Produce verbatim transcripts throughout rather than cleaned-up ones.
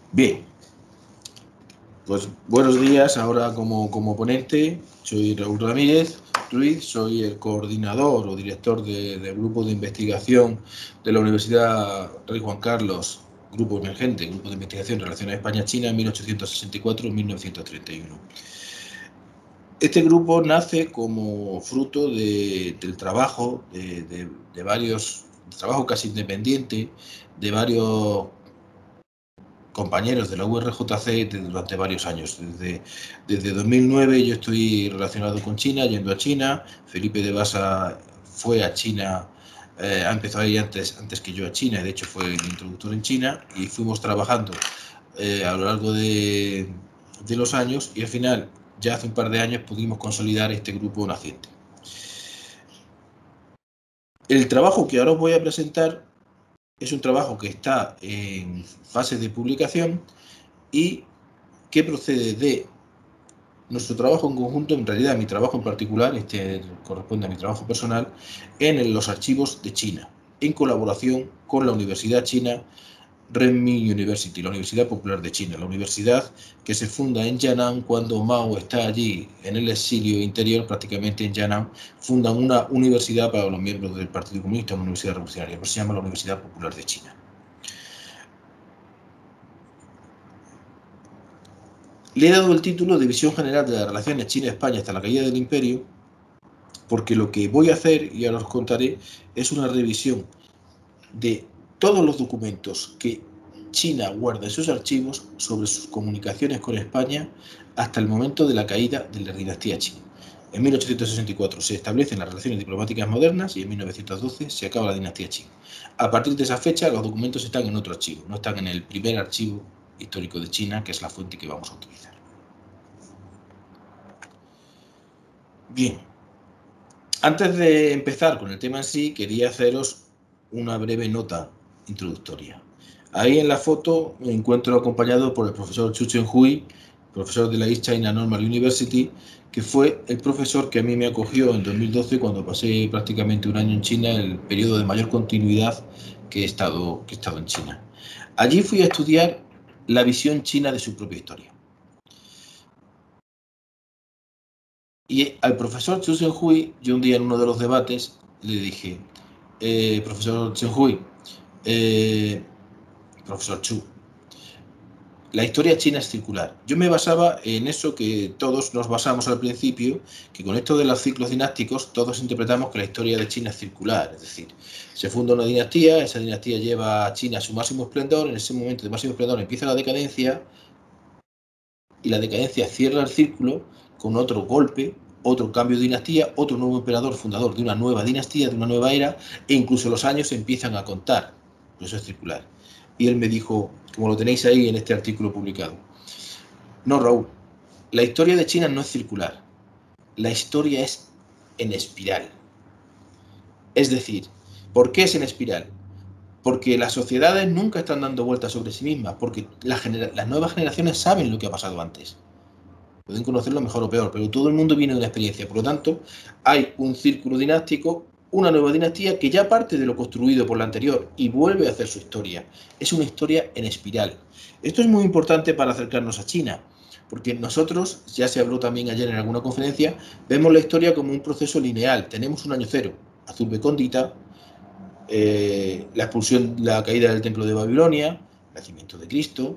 Bien, pues buenos días. Ahora como, como ponente soy Raúl Ramírez Ruiz, soy el coordinador o director de, del grupo de investigación de la Universidad Rey Juan Carlos, grupo emergente, grupo de investigación en relaciones España-China mil ochocientos sesenta y cuatro a mil novecientos treinta y uno. Este grupo nace como fruto de, del trabajo de, de, de varios, de trabajo casi independiente, de varios compañeros de la U R J C durante varios años. Desde, desde dos mil nueve yo estoy relacionado con China, yendo a China. Felipe de Basa fue a China, eh, ha empezado ahí antes, antes que yo a China, de hecho fue el introductor en China, y fuimos trabajando eh, a lo largo de, de los años, y al final, ya hace un par de años, pudimos consolidar este grupo naciente. El trabajo que ahora os voy a presentar es un trabajo que está en fase de publicación y que procede de nuestro trabajo en conjunto, en realidad mi trabajo en particular, este corresponde a mi trabajo personal, en los archivos de China, en colaboración con la Universidad China Renmin University, la Universidad Popular de China, la universidad que se funda en Yan'an cuando Mao está allí en el exilio interior, prácticamente en Yan'an, fundan una universidad para los miembros del Partido Comunista, una universidad revolucionaria, pero se llama la Universidad Popular de China. Le he dado el título de Visión General de las Relaciones China-España hasta la caída del Imperio, porque lo que voy a hacer, y ahora os contaré, es una revisión de todos los documentos que China guarda en sus archivos sobre sus comunicaciones con España hasta el momento de la caída de la dinastía Qing. En mil ochocientos sesenta y cuatro se establecen las relaciones diplomáticas modernas y en mil novecientos doce se acaba la dinastía Qing. A partir de esa fecha los documentos están en otro archivo, no están en el primer archivo histórico de China, que es la fuente que vamos a utilizar. Bien, antes de empezar con el tema en sí, quería haceros una breve nota introductoria. Ahí en la foto me encuentro acompañado por el profesor Chu Chenhui, profesor de la East China Normal University, que fue el profesor que a mí me acogió en dos mil doce cuando pasé prácticamente un año en China, el periodo de mayor continuidad que he estado, que he estado en China. Allí fui a estudiar la visión china de su propia historia. Y al profesor Chu Chenhui, yo un día en uno de los debates le dije, eh, profesor Chenhui, eh, profesor Chu, la historia china es circular. Yo me basaba en eso que todos nos basamos al principio, que con esto de los ciclos dinásticos todos interpretamos que la historia de China es circular, es decir, se funda una dinastía, esa dinastía lleva a China a su máximo esplendor, en ese momento de máximo esplendor empieza la decadencia, y la decadencia cierra el círculo con otro golpe, otro cambio de dinastía, otro nuevo emperador fundador de una nueva dinastía, de una nueva era, e incluso los años se empiezan a contar. Eso es circular. Y él me dijo, como lo tenéis ahí en este artículo publicado, no, Raúl, la historia de China no es circular, la historia es en espiral. Es decir, ¿por qué es en espiral? Porque las sociedades nunca están dando vueltas sobre sí mismas, porque las, las nuevas generaciones saben lo que ha pasado antes. Pueden conocerlo mejor o peor, pero todo el mundo viene de una experiencia. Por lo tanto, hay un círculo dinástico, una nueva dinastía que ya parte de lo construido por la anterior y vuelve a hacer su historia. Es una historia en espiral. Esto es muy importante para acercarnos a China, porque nosotros, ya se habló también ayer en alguna conferencia, vemos la historia como un proceso lineal. Tenemos un año cero, Azurbe Cóndita, eh, la expulsión, la caída del templo de Babilonia, el nacimiento de Cristo,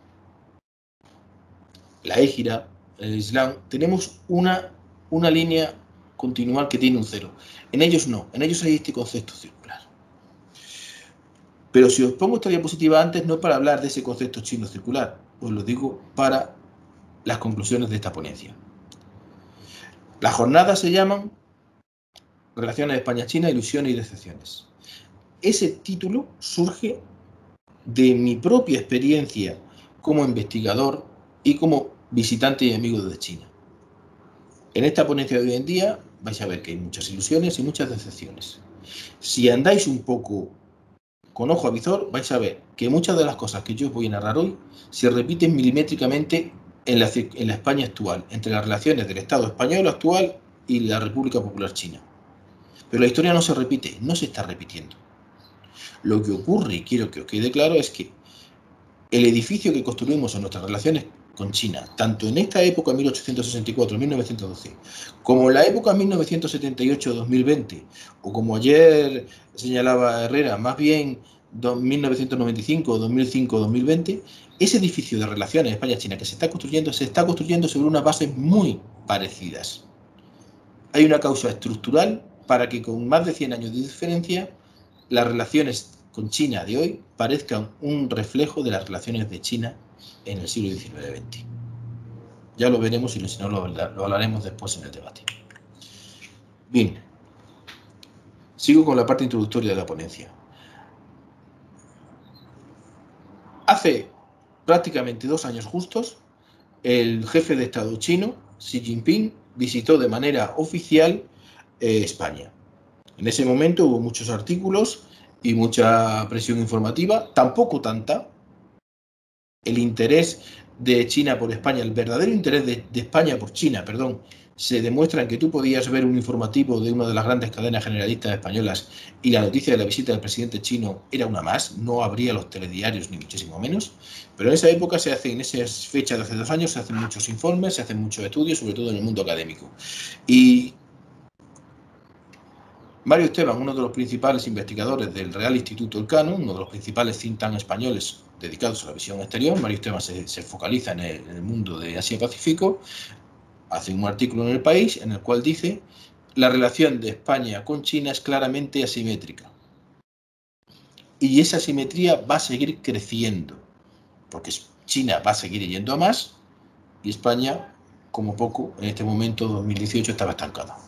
la Égira, el Islam. Tenemos una, una línea continual que tiene un cero. En ellos no, en ellos hay este concepto circular. Pero si os pongo esta diapositiva antes, no es para hablar de ese concepto chino circular, os lo digo para las conclusiones de esta ponencia. Las jornadas se llaman Relaciones España-China, Ilusiones y Decepciones. Ese título surge de mi propia experiencia como investigador y como visitante y amigo de China. En esta ponencia de hoy en día vais a ver que hay muchas ilusiones y muchas decepciones. Si andáis un poco con ojo avizor, vais a ver que muchas de las cosas que yo os voy a narrar hoy se repiten milimétricamente en la, en la España actual, entre las relaciones del Estado español actual y la República Popular China. Pero la historia no se repite, no se está repitiendo. Lo que ocurre, y quiero que os quede claro, es que el edificio que construimos en nuestras relaciones con China, tanto en esta época mil ochocientos sesenta y cuatro mil novecientos doce, como en la época mil novecientos setenta y ocho dos mil veinte, o como ayer señalaba Herrera, más bien mil novecientos noventa y cinco, dos mil cinco, dos mil veinte, ese edificio de relaciones España-China que se está construyendo, se está construyendo sobre unas bases muy parecidas. Hay una causa estructural para que con más de cien años de diferencia, las relaciones con China de hoy parezcan un reflejo de las relaciones de China en el siglo diecinueve veinte. Ya lo veremos y si no lo, lo hablaremos después en el debate. Bien, sigo con la parte introductoria de la ponencia. Hace prácticamente dos años justos, el jefe de Estado chino, Xi Jinping, visitó de manera oficial eh, España. En ese momento hubo muchos artículos y mucha presión informativa, tampoco tanta. El interés de China por España, el verdadero interés de, de España por China, perdón, se demuestra en que tú podías ver un informativo de una de las grandes cadenas generalistas españolas y la noticia de la visita del presidente chino era una más, no habría los telediarios ni muchísimo menos, pero en esa época se hacen, en esas fechas de hace dos años, se hacen muchos informes, se hacen muchos estudios, sobre todo en el mundo académico. Y Mario Esteban, uno de los principales investigadores del Real Instituto Elcano, uno de los principales think tanks españoles dedicados a la visión exterior, Mario Esteban se, se focaliza en el, en el mundo de Asia-Pacífico, hace un artículo en El País en el cual dice: la relación de España con China es claramente asimétrica. Y esa asimetría va a seguir creciendo, porque China va a seguir yendo a más y España, como poco, en este momento, dos mil dieciocho, estaba estancada.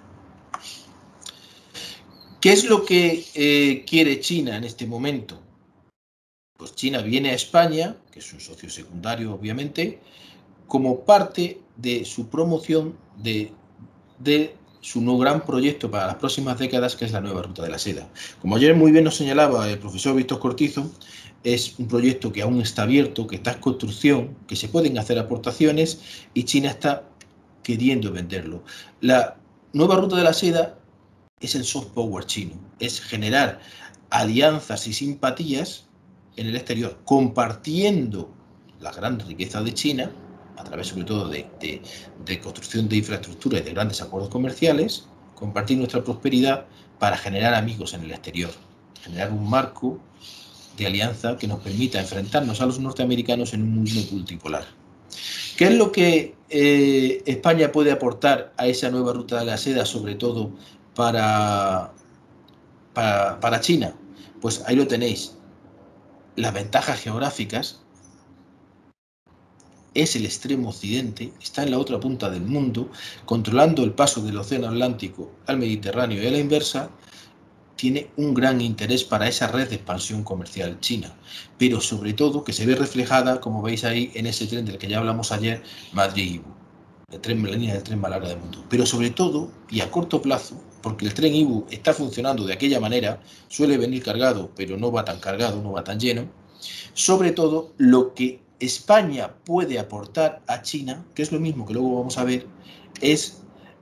¿Qué es lo que eh, quiere China en este momento? Pues China viene a España, que es un socio secundario obviamente, como parte de su promoción de, de su no gran proyecto para las próximas décadas, que es la nueva ruta de la seda. Como ayer muy bien nos señalaba el profesor Víctor Cortizo, es un proyecto que aún está abierto, que está en construcción, que se pueden hacer aportaciones y China está queriendo venderlo. La nueva ruta de la seda es el soft power chino, es generar alianzas y simpatías en el exterior, compartiendo la gran riqueza de China, a través sobre todo de, de, de construcción de infraestructura y de grandes acuerdos comerciales, compartir nuestra prosperidad para generar amigos en el exterior, generar un marco de alianza que nos permita enfrentarnos a los norteamericanos en un mundo multipolar. ¿Qué es lo que eh, España puede aportar a esa nueva ruta de la seda, sobre todo para, para, para China? Pues ahí lo tenéis. Las ventajas geográficas, es el extremo occidente, está en la otra punta del mundo, controlando el paso del océano Atlántico al Mediterráneo y a la inversa, tiene un gran interés para esa red de expansión comercial china, pero sobre todo que se ve reflejada, como veis ahí, en ese tren del que ya hablamos ayer, Madrid-Ibu, el tren, la línea del tren más larga del mundo. Pero sobre todo, y a corto plazo, porque el tren Ibu está funcionando de aquella manera, suele venir cargado, pero no va tan cargado, no va tan lleno, sobre todo lo que España puede aportar a China, que es lo mismo que luego vamos a ver, es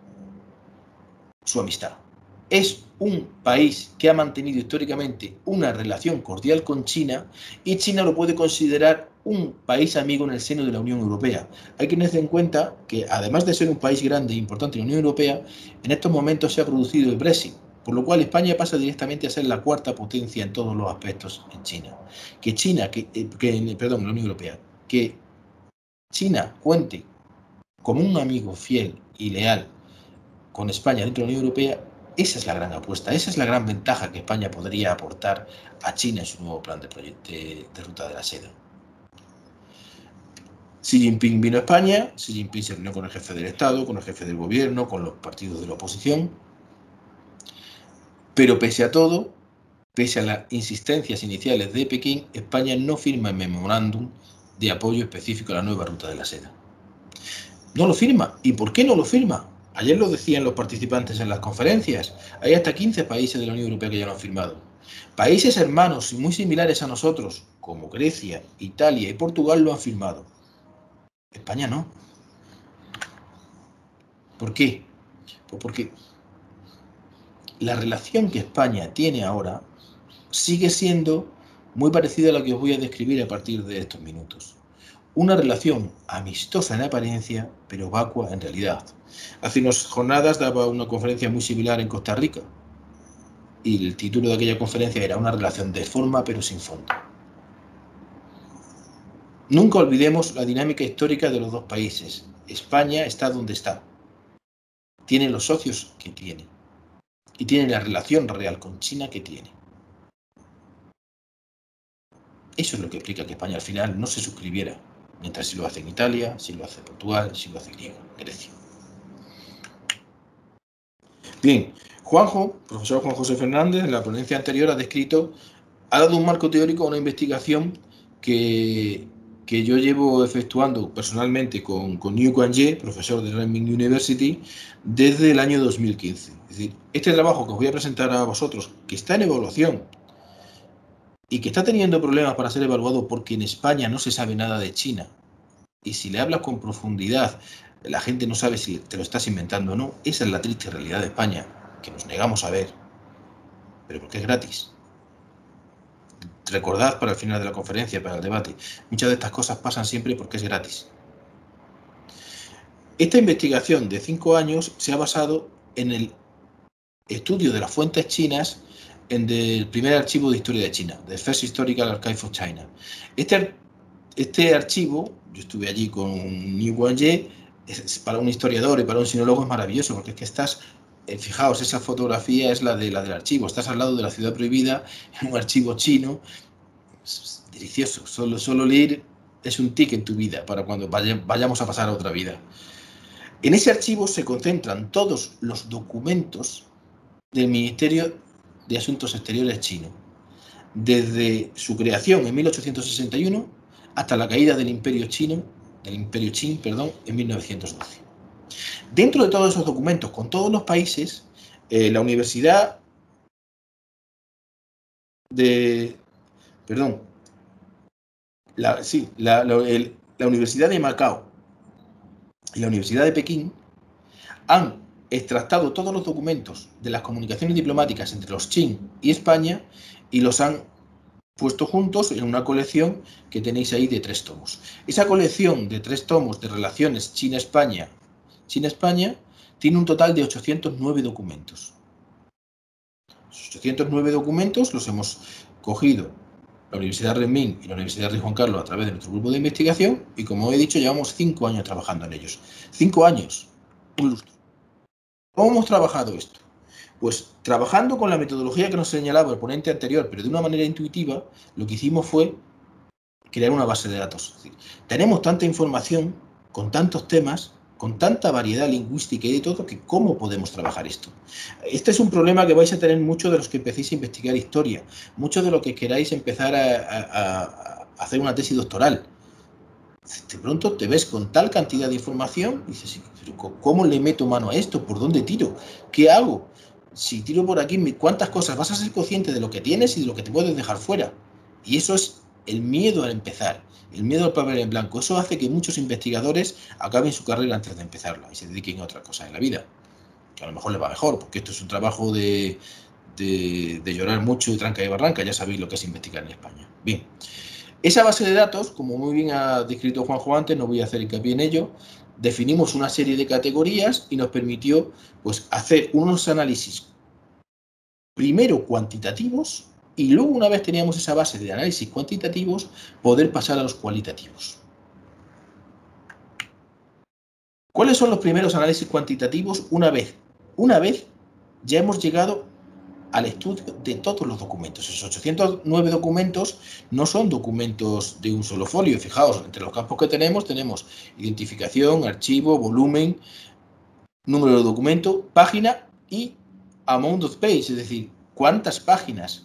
su amistad. Es un país que ha mantenido históricamente una relación cordial con China y China lo puede considerar un país amigo en el seno de la Unión Europea. Hay que tener en cuenta que, además de ser un país grande e importante en la Unión Europea, en estos momentos se ha producido el Brexit, por lo cual España pasa directamente a ser la cuarta potencia en todos los aspectos en China. Que China, que, que perdón, la Unión Europea, que China cuente como un amigo fiel y leal con España dentro de la Unión Europea, esa es la gran apuesta, esa es la gran ventaja que España podría aportar a China en su nuevo plan de, de, de ruta de la seda. Xi Jinping vino a España, Xi Jinping se reunió con el jefe del Estado, con el jefe del gobierno, con los partidos de la oposición, pero pese a todo, pese a las insistencias iniciales de Pekín, España no firma el memorándum de apoyo específico a la nueva ruta de la seda. No lo firma. ¿Y por qué no lo firma? Ayer lo decían los participantes en las conferencias. Hay hasta quince países de la Unión Europea que ya lo han firmado. Países hermanos y muy similares a nosotros, como Grecia, Italia y Portugal, lo han firmado. España no. ¿Por qué? Pues porque la relación que España tiene ahora sigue siendo muy parecida a la que os voy a describir a partir de estos minutos. Una relación amistosa en apariencia, pero vacua en realidad. Hace unas jornadas daba una conferencia muy similar en Costa Rica, y el título de aquella conferencia era Una relación de forma pero sin fondo. Nunca olvidemos la dinámica histórica de los dos países. España está donde está. Tiene los socios que tiene. Y tiene la relación real con China que tiene. Eso es lo que explica que España al final no se suscribiera, mientras si lo hace en Italia, si lo hace Portugal, si lo hace Griega, Grecia. Bien, Juanjo, profesor Juan José Fernández, en la ponencia anterior ha descrito, ha dado un marco teórico a una investigación que, que yo llevo efectuando personalmente con, con Liu Guangye, profesor de Renmin University, desde el año dos mil quince. Es decir, este trabajo que os voy a presentar a vosotros, que está en evaluación y que está teniendo problemas para ser evaluado porque en España no se sabe nada de China, y si le hablas con profundidad, la gente no sabe si te lo estás inventando o no. Esa es la triste realidad de España, que nos negamos a ver, pero porque es gratis. Recordad para el final de la conferencia, para el debate, muchas de estas cosas pasan siempre porque es gratis. Esta investigación de cinco años se ha basado en el estudio de las fuentes chinas en el primer archivo de historia de China, The First Historical Archive of China. Este, este archivo, yo estuve allí con Liu Guangye, para un historiador y para un sinólogo es maravilloso, porque es que estás, eh, fijaos, esa fotografía es la, de, la del archivo, estás al lado de la ciudad prohibida, en un archivo chino, es delicioso, solo, solo leer es un tic en tu vida, para cuando vaya, vayamos a pasar a otra vida. En ese archivo se concentran todos los documentos del Ministerio de Asuntos Exteriores chino, desde su creación en mil ochocientos sesenta y uno hasta la caída del Imperio Chino, del Imperio Qing, perdón, en mil novecientos doce. Dentro de todos esos documentos, con todos los países, eh, la Universidad de, perdón, la, sí, la, la, el, la Universidad de Macao y la Universidad de Pekín han extractado todos los documentos de las comunicaciones diplomáticas entre los Qing y España y los han puesto juntos en una colección que tenéis ahí de tres tomos. Esa colección de tres tomos de relaciones China-España, China-España, tiene un total de ochocientos nueve documentos. Los ochocientos nueve documentos los hemos cogido la Universidad Renmin y la Universidad Rey Juan Carlos a través de nuestro grupo de investigación y, como he dicho, llevamos cinco años trabajando en ellos. Cinco años, un lustro. ¿Cómo hemos trabajado esto? Pues trabajando con la metodología que nos señalaba el ponente anterior, pero de una manera intuitiva, lo que hicimos fue crear una base de datos. Es decir, tenemos tanta información, con tantos temas, con tanta variedad lingüística y de todo, que ¿cómo podemos trabajar esto? Este es un problema que vais a tener muchos de los que empecéis a investigar historia, muchos de los que queráis empezar a, a, a hacer una tesis doctoral. De pronto te ves con tal cantidad de información y dices, ¿cómo le meto mano a esto? ¿Por dónde tiro? ¿Qué hago? Si tiro por aquí, ¿cuántas cosas? Vas a ser consciente de lo que tienes y de lo que te puedes dejar fuera. Y eso es el miedo al empezar, el miedo al papel en blanco. Eso hace que muchos investigadores acaben su carrera antes de empezarla y se dediquen a otra cosa en la vida, que a lo mejor les va mejor, porque esto es un trabajo de, de, de llorar mucho y tranca y barranca. Ya sabéis lo que es investigar en España. Bien, esa base de datos, como muy bien ha descrito Juanjo antes, no voy a hacer hincapié en ello, definimos una serie de categorías y nos permitió, pues, hacer unos análisis primero cuantitativos y luego, una vez teníamos esa base de análisis cuantitativos, poder pasar a los cualitativos. ¿Cuáles son los primeros análisis cuantitativos? Una vez, una vez ya hemos llegado al estudio de todos los documentos. Esos ochocientos nueve documentos no son documentos de un solo folio. Fijaos, entre los campos que tenemos, tenemos identificación, archivo, volumen, número de documento, página y amount of page, es decir, cuántas páginas.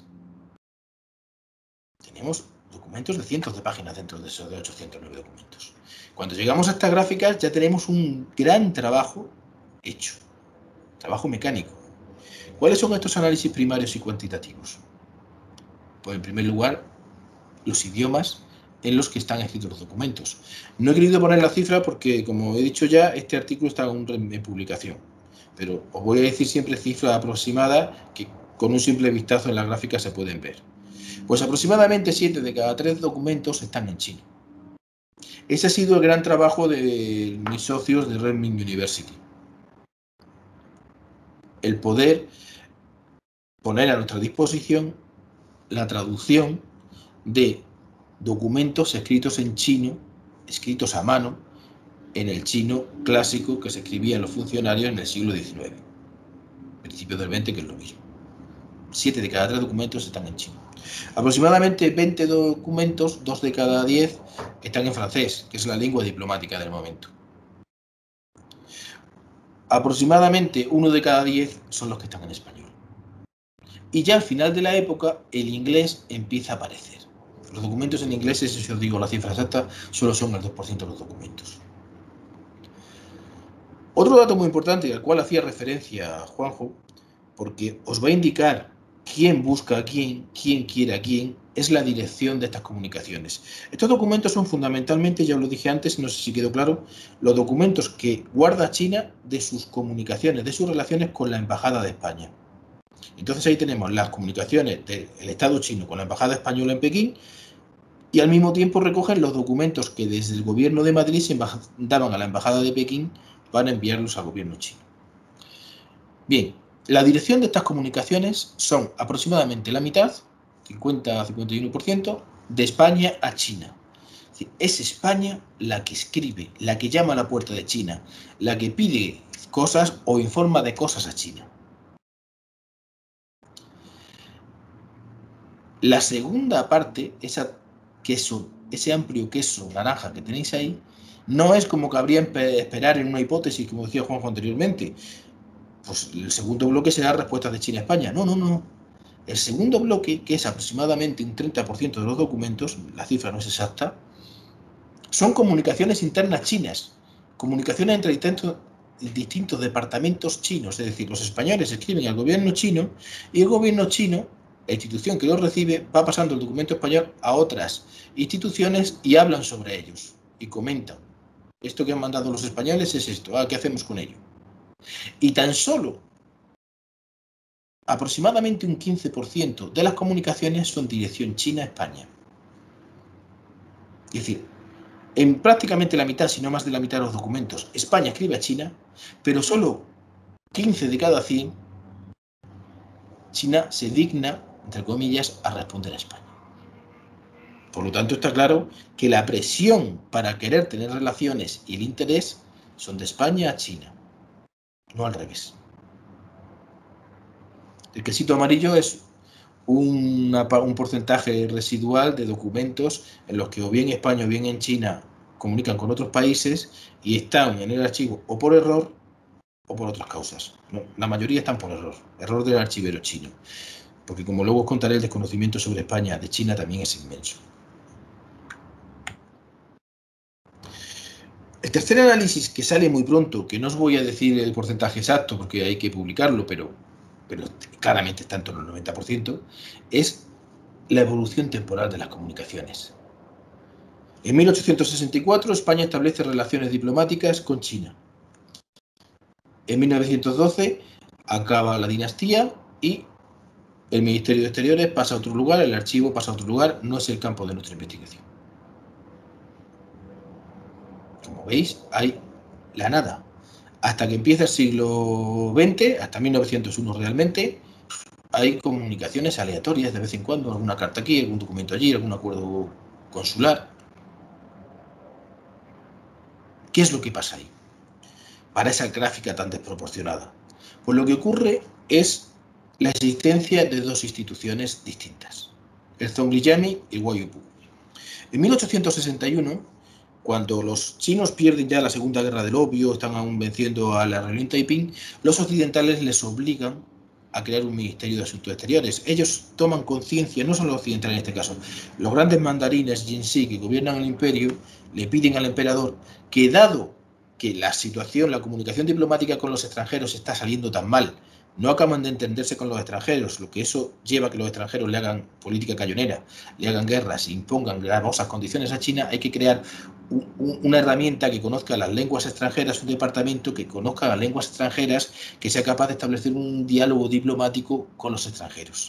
Tenemos documentos de cientos de páginas dentro de esos de ochocientos nueve documentos. Cuando llegamos a estas gráficas ya tenemos un gran trabajo hecho, trabajo mecánico. ¿Cuáles son estos análisis primarios y cuantitativos? Pues, en primer lugar, los idiomas en los que están escritos los documentos. No he querido poner la cifra porque, como he dicho ya, este artículo está aún en publicación. Pero os voy a decir siempre cifras aproximadas que con un simple vistazo en la gráfica se pueden ver. Pues aproximadamente siete de cada tres documentos están en chino. Ese ha sido el gran trabajo de mis socios de Renmin University. El poder poner a nuestra disposición la traducción de documentos escritos en chino, escritos a mano, en el chino clásico que se escribían los funcionarios en el siglo diecinueve, principios del veinte, que es lo mismo. Siete de cada tres documentos están en chino. Aproximadamente veinte documentos, dos de cada diez, están en francés, que es la lengua diplomática del momento. Aproximadamente uno de cada diez son los que están en español. Y ya al final de la época, el inglés empieza a aparecer. Los documentos en inglés, si os digo la cifra exacta, solo son el dos por ciento de los documentos. Otro dato muy importante al cual hacía referencia Juanjo, porque os va a indicar quién busca a quién, quién quiere a quién, es la dirección de estas comunicaciones. Estos documentos son fundamentalmente, ya os lo dije antes, no sé si quedó claro, los documentos que guarda China de sus comunicaciones, de sus relaciones con la Embajada de España. Entonces ahí tenemos las comunicaciones del Estado chino con la Embajada española en Pekín, y al mismo tiempo recogen los documentos que desde el gobierno de Madrid se daban a la Embajada de Pekín para enviarlos al gobierno chino. Bien, la dirección de estas comunicaciones son aproximadamente la mitad, cincuenta a cincuenta y uno por ciento, de España a China. Es decir, es España la que escribe, la que llama a la puerta de China, la que pide cosas o informa de cosas a China. La segunda parte, esa queso, ese amplio queso naranja que tenéis ahí, no es como cabría esperar en una hipótesis, como decía Juanjo anteriormente. Pues el segundo bloque será respuestas de China a España. No, no, no. El segundo bloque, que es aproximadamente un treinta por ciento de los documentos, la cifra no es exacta, son comunicaciones internas chinas, comunicaciones entre distintos, distintos departamentos chinos. Es decir, los españoles escriben al gobierno chino y el gobierno chino, la institución que los recibe, va pasando el documento español a otras instituciones y hablan sobre ellos y comentan. Esto que han mandado los españoles es esto. Ah, ¿qué hacemos con ello? Y tan solo aproximadamente un quince por ciento de las comunicaciones son dirección China-España. Es decir, en prácticamente la mitad, si no más de la mitad de los documentos, España escribe a China, pero solo quince de cada cien, China se digna, entre comillas, a responder a España. Por lo tanto, está claro que la presión para querer tener relaciones y el interés son de España a China, no al revés. El quesito amarillo es una, un porcentaje residual de documentos en los que o bien España o bien en China comunican con otros países y están en el archivo o por error o por otras causas. No, la mayoría están por error, error del archivero chino, porque como luego os contaré, el desconocimiento sobre España de China también es inmenso. El tercer análisis, que sale muy pronto, que no os voy a decir el porcentaje exacto porque hay que publicarlo, pero, pero claramente está en torno al noventa por ciento, es la evolución temporal de las comunicaciones. En mil ochocientos sesenta y cuatro, España establece relaciones diplomáticas con China. En mil novecientos doce acaba la dinastía y el Ministerio de Exteriores pasa a otro lugar, el archivo pasa a otro lugar, no es el campo de nuestra investigación. Como veis, hay la nada. Hasta que empieza el siglo veinte, hasta mil novecientos uno realmente, hay comunicaciones aleatorias de vez en cuando, alguna carta aquí, algún documento allí, algún acuerdo consular. ¿Qué es lo que pasa ahí? Para esa gráfica tan desproporcionada. Pues lo que ocurre es la existencia de dos instituciones distintas, el Zhongliami y el Huaipu. En mil ochocientos sesenta y uno, cuando los chinos pierden ya la Segunda Guerra del Opio, están aún venciendo a la rebelión Taiping, los occidentales les obligan a crear un Ministerio de Asuntos Exteriores. Ellos toman conciencia, no solo los occidentales en este caso, los grandes mandarines Jinxi que gobiernan el imperio, le piden al emperador que, dado que la situación, la comunicación diplomática con los extranjeros está saliendo tan mal, no acaban de entenderse con los extranjeros, lo que eso lleva a que los extranjeros le hagan política cayonera, le hagan guerras, impongan gravosas condiciones a China, hay que crear un, un, una herramienta que conozca las lenguas extranjeras, un departamento que conozca las lenguas extranjeras, que sea capaz de establecer un diálogo diplomático con los extranjeros.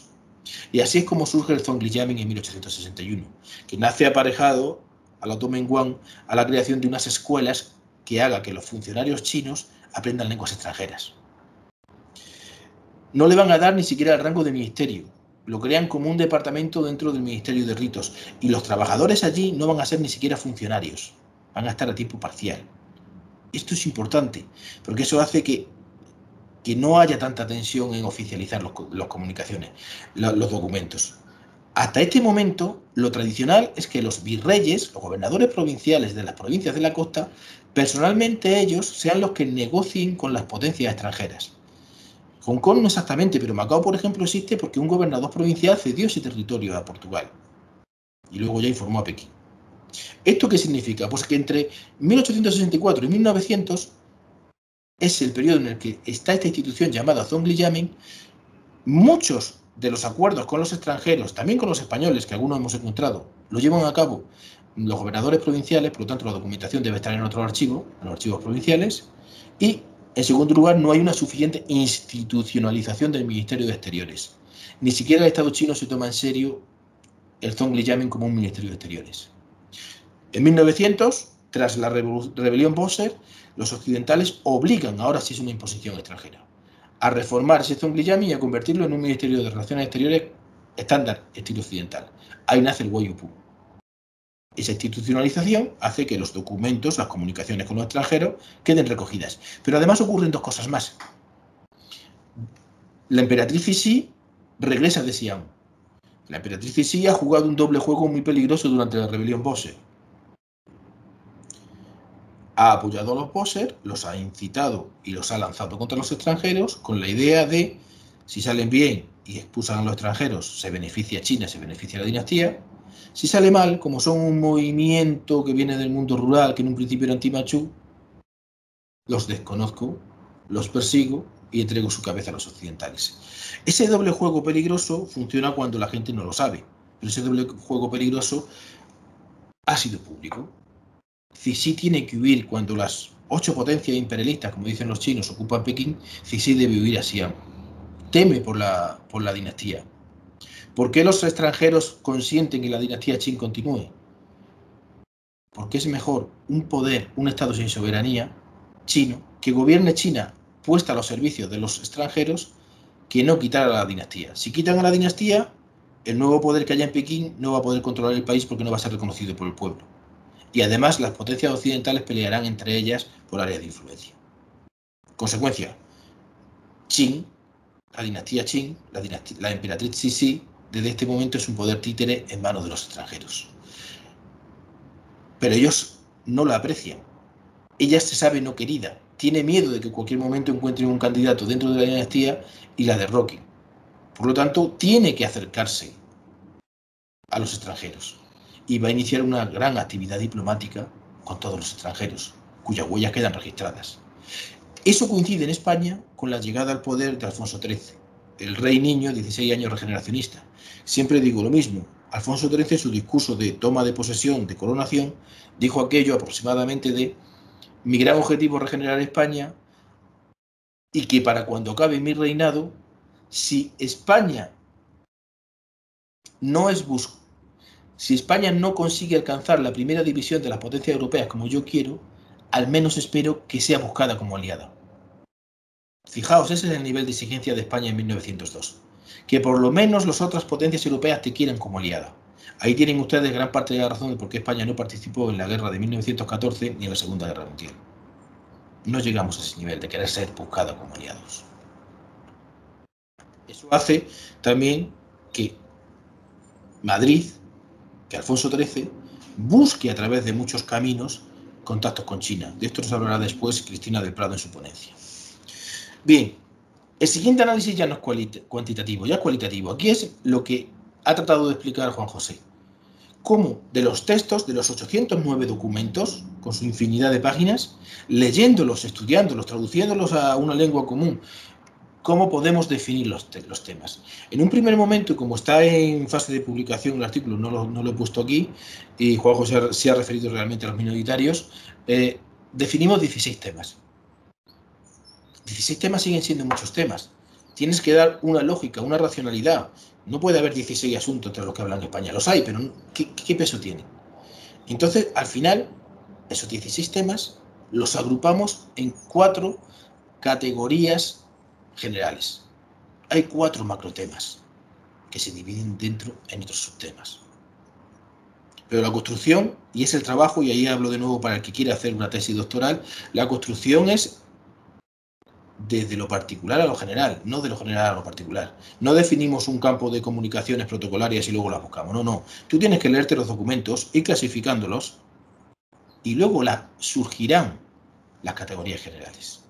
Y así es como surge el Zongli-Yamen en mil ochocientos sesenta y uno, que nace aparejado a la Tomenguan a la creación de unas escuelas que haga que los funcionarios chinos aprendan lenguas extranjeras. No le van a dar ni siquiera el rango de ministerio, lo crean como un departamento dentro del Ministerio de Ritos, y los trabajadores allí no van a ser ni siquiera funcionarios, van a estar a tiempo parcial. Esto es importante, porque eso hace que, que no haya tanta tensión en oficializar las los comunicaciones, los, los documentos. Hasta este momento, lo tradicional es que los virreyes, los gobernadores provinciales de las provincias de la costa, personalmente ellos sean los que negocien con las potencias extranjeras. Hong Kong no exactamente, pero Macao, por ejemplo, existe porque un gobernador provincial cedió ese territorio a Portugal y luego ya informó a Pekín. ¿Esto qué significa? Pues que entre mil ochocientos sesenta y cuatro y mil novecientos es el periodo en el que está esta institución llamada Zongli-Yamen. Muchos de los acuerdos con los extranjeros, también con los españoles, que algunos hemos encontrado, lo llevan a cabo los gobernadores provinciales, por lo tanto la documentación debe estar en otro archivo, en los archivos provinciales, y en segundo lugar no hay una suficiente institucionalización del Ministerio de Exteriores. Ni siquiera el Estado chino se toma en serio el Zongli-Yamen como un Ministerio de Exteriores. En mil novecientos, tras la rebelión Boxer, los occidentales obligan, ahora sí es una imposición extranjera, a reformar ese Zongli-Yamen y a convertirlo en un Ministerio de Relaciones Exteriores estándar, estilo occidental. Ahí nace el Huayupú. Esa institucionalización hace que los documentos, las comunicaciones con los extranjeros, queden recogidas. Pero además ocurren dos cosas más. La emperatriz Cixi regresa de Xi'an. La emperatriz Cixi ha jugado un doble juego muy peligroso durante la rebelión Boxer. Ha apoyado a los Boxer, los ha incitado y los ha lanzado contra los extranjeros con la idea de, si salen bien y expulsan a los extranjeros, se beneficia China, se beneficia la dinastía. Si sale mal, como son un movimiento que viene del mundo rural, que en un principio era anti-Manchú, los desconozco, los persigo y entrego su cabeza a los occidentales. Ese doble juego peligroso funciona cuando la gente no lo sabe, pero ese doble juego peligroso ha sido público. Cixi tiene que huir cuando las ocho potencias imperialistas, como dicen los chinos, ocupan Pekín. Cixi debe huir a Xi'an. Teme por la, por la dinastía. ¿Por qué los extranjeros consienten que la dinastía Qin continúe? Porque es mejor un poder, un Estado sin soberanía, chino, que gobierne China puesta a los servicios de los extranjeros, que no quitar a la dinastía. Si quitan a la dinastía, el nuevo poder que haya en Pekín no va a poder controlar el país porque no va a ser reconocido por el pueblo. Y además las potencias occidentales pelearán entre ellas por áreas de influencia. Consecuencia, Qin, la dinastía Qin, la, dinastía, la emperatriz Cixi, desde este momento es un poder títere en manos de los extranjeros. Pero ellos no la aprecian. Ella se sabe no querida. Tiene miedo de que en cualquier momento encuentren un candidato dentro de la dinastía y la derroquen. Por lo tanto, tiene que acercarse a los extranjeros. Y va a iniciar una gran actividad diplomática con todos los extranjeros, cuyas huellas quedan registradas. Eso coincide en España con la llegada al poder de Alfonso trece, el rey niño, dieciséis años, regeneracionista. Siempre digo lo mismo. Alfonso trece, en su discurso de toma de posesión, de coronación, dijo aquello aproximadamente de: mi gran objetivo es regenerar España, y que para cuando acabe mi reinado, si España no es buscada, si España no consigue alcanzar la primera división de las potencias europeas como yo quiero, al menos espero que sea buscada como aliada. Fijaos, ese es el nivel de exigencia de España en mil novecientos dos. Que por lo menos las otras potencias europeas te quieran como aliada. Ahí tienen ustedes gran parte de la razón de por qué España no participó en la guerra de mil novecientos catorce ni en la Segunda Guerra Mundial. No llegamos a ese nivel de querer ser buscada como aliados. Eso hace también que Madrid, que Alfonso trece, busque a través de muchos caminos contactos con China. De esto nos hablará después Cristina del Prado en su ponencia. Bien, el siguiente análisis ya no es cuantitativo, ya es cualitativo. Aquí es lo que ha tratado de explicar Juan José. Cómo de los textos, de los ochocientos nueve documentos, con su infinidad de páginas, leyéndolos, estudiándolos, traduciéndolos a una lengua común, cómo podemos definir los, te los temas. En un primer momento, como está en fase de publicación el artículo, no lo, no lo he puesto aquí, y Juan José se ha referido realmente a los minoritarios, eh, definimos dieciséis temas. dieciséis temas siguen siendo muchos temas. Tienes que dar una lógica, una racionalidad. No puede haber dieciséis asuntos entre los que hablan España. Los hay, pero ¿qué, qué peso tienen? Entonces, al final, esos dieciséis temas los agrupamos en cuatro categorías generales. Hay cuatro macrotemas que se dividen dentro en otros subtemas. Pero la construcción, y es el trabajo, y ahí hablo de nuevo para el que quiera hacer una tesis doctoral, la construcción es desde lo particular a lo general, no de lo general a lo particular. No definimos un campo de comunicaciones protocolarias y luego las buscamos. No, no. Tú tienes que leerte los documentos, ir clasificándolos, y luego la, surgirán las categorías generales.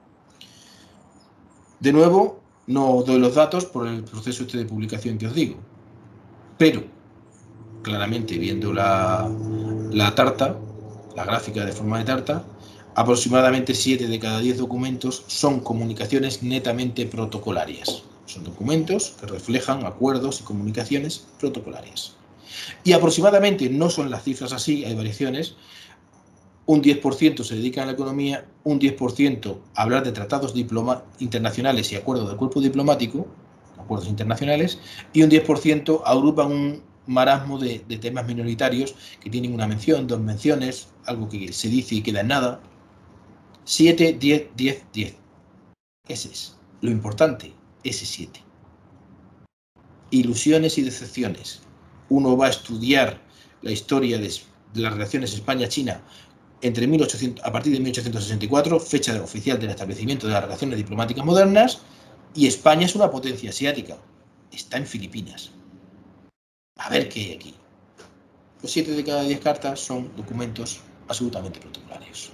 De nuevo, no doy los datos por el proceso este de publicación que os digo, pero claramente viendo la, la tarta, la gráfica de forma de tarta, aproximadamente siete de cada diez documentos son comunicaciones netamente protocolarias. Son documentos que reflejan acuerdos y comunicaciones protocolarias. Y aproximadamente, no son las cifras así, hay variaciones, un diez por ciento se dedica a la economía, un diez por ciento a hablar de tratados internacionales y acuerdos del cuerpo diplomático, acuerdos internacionales, y un diez por ciento agrupan un marasmo de, de temas minoritarios que tienen una mención, dos menciones, algo que se dice y queda en nada. siete, diez, diez, diez. Ese es lo importante, ese siete. Ilusiones y decepciones. Uno va a estudiar la historia de, de las relaciones España-China entre mil ochocientos, a partir de mil ochocientos sesenta y cuatro, fecha oficial del establecimiento de las relaciones diplomáticas modernas, y España es una potencia asiática. Está en Filipinas. A ver qué hay aquí. Pues siete de cada diez cartas son documentos absolutamente protocolarios.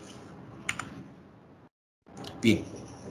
Bien.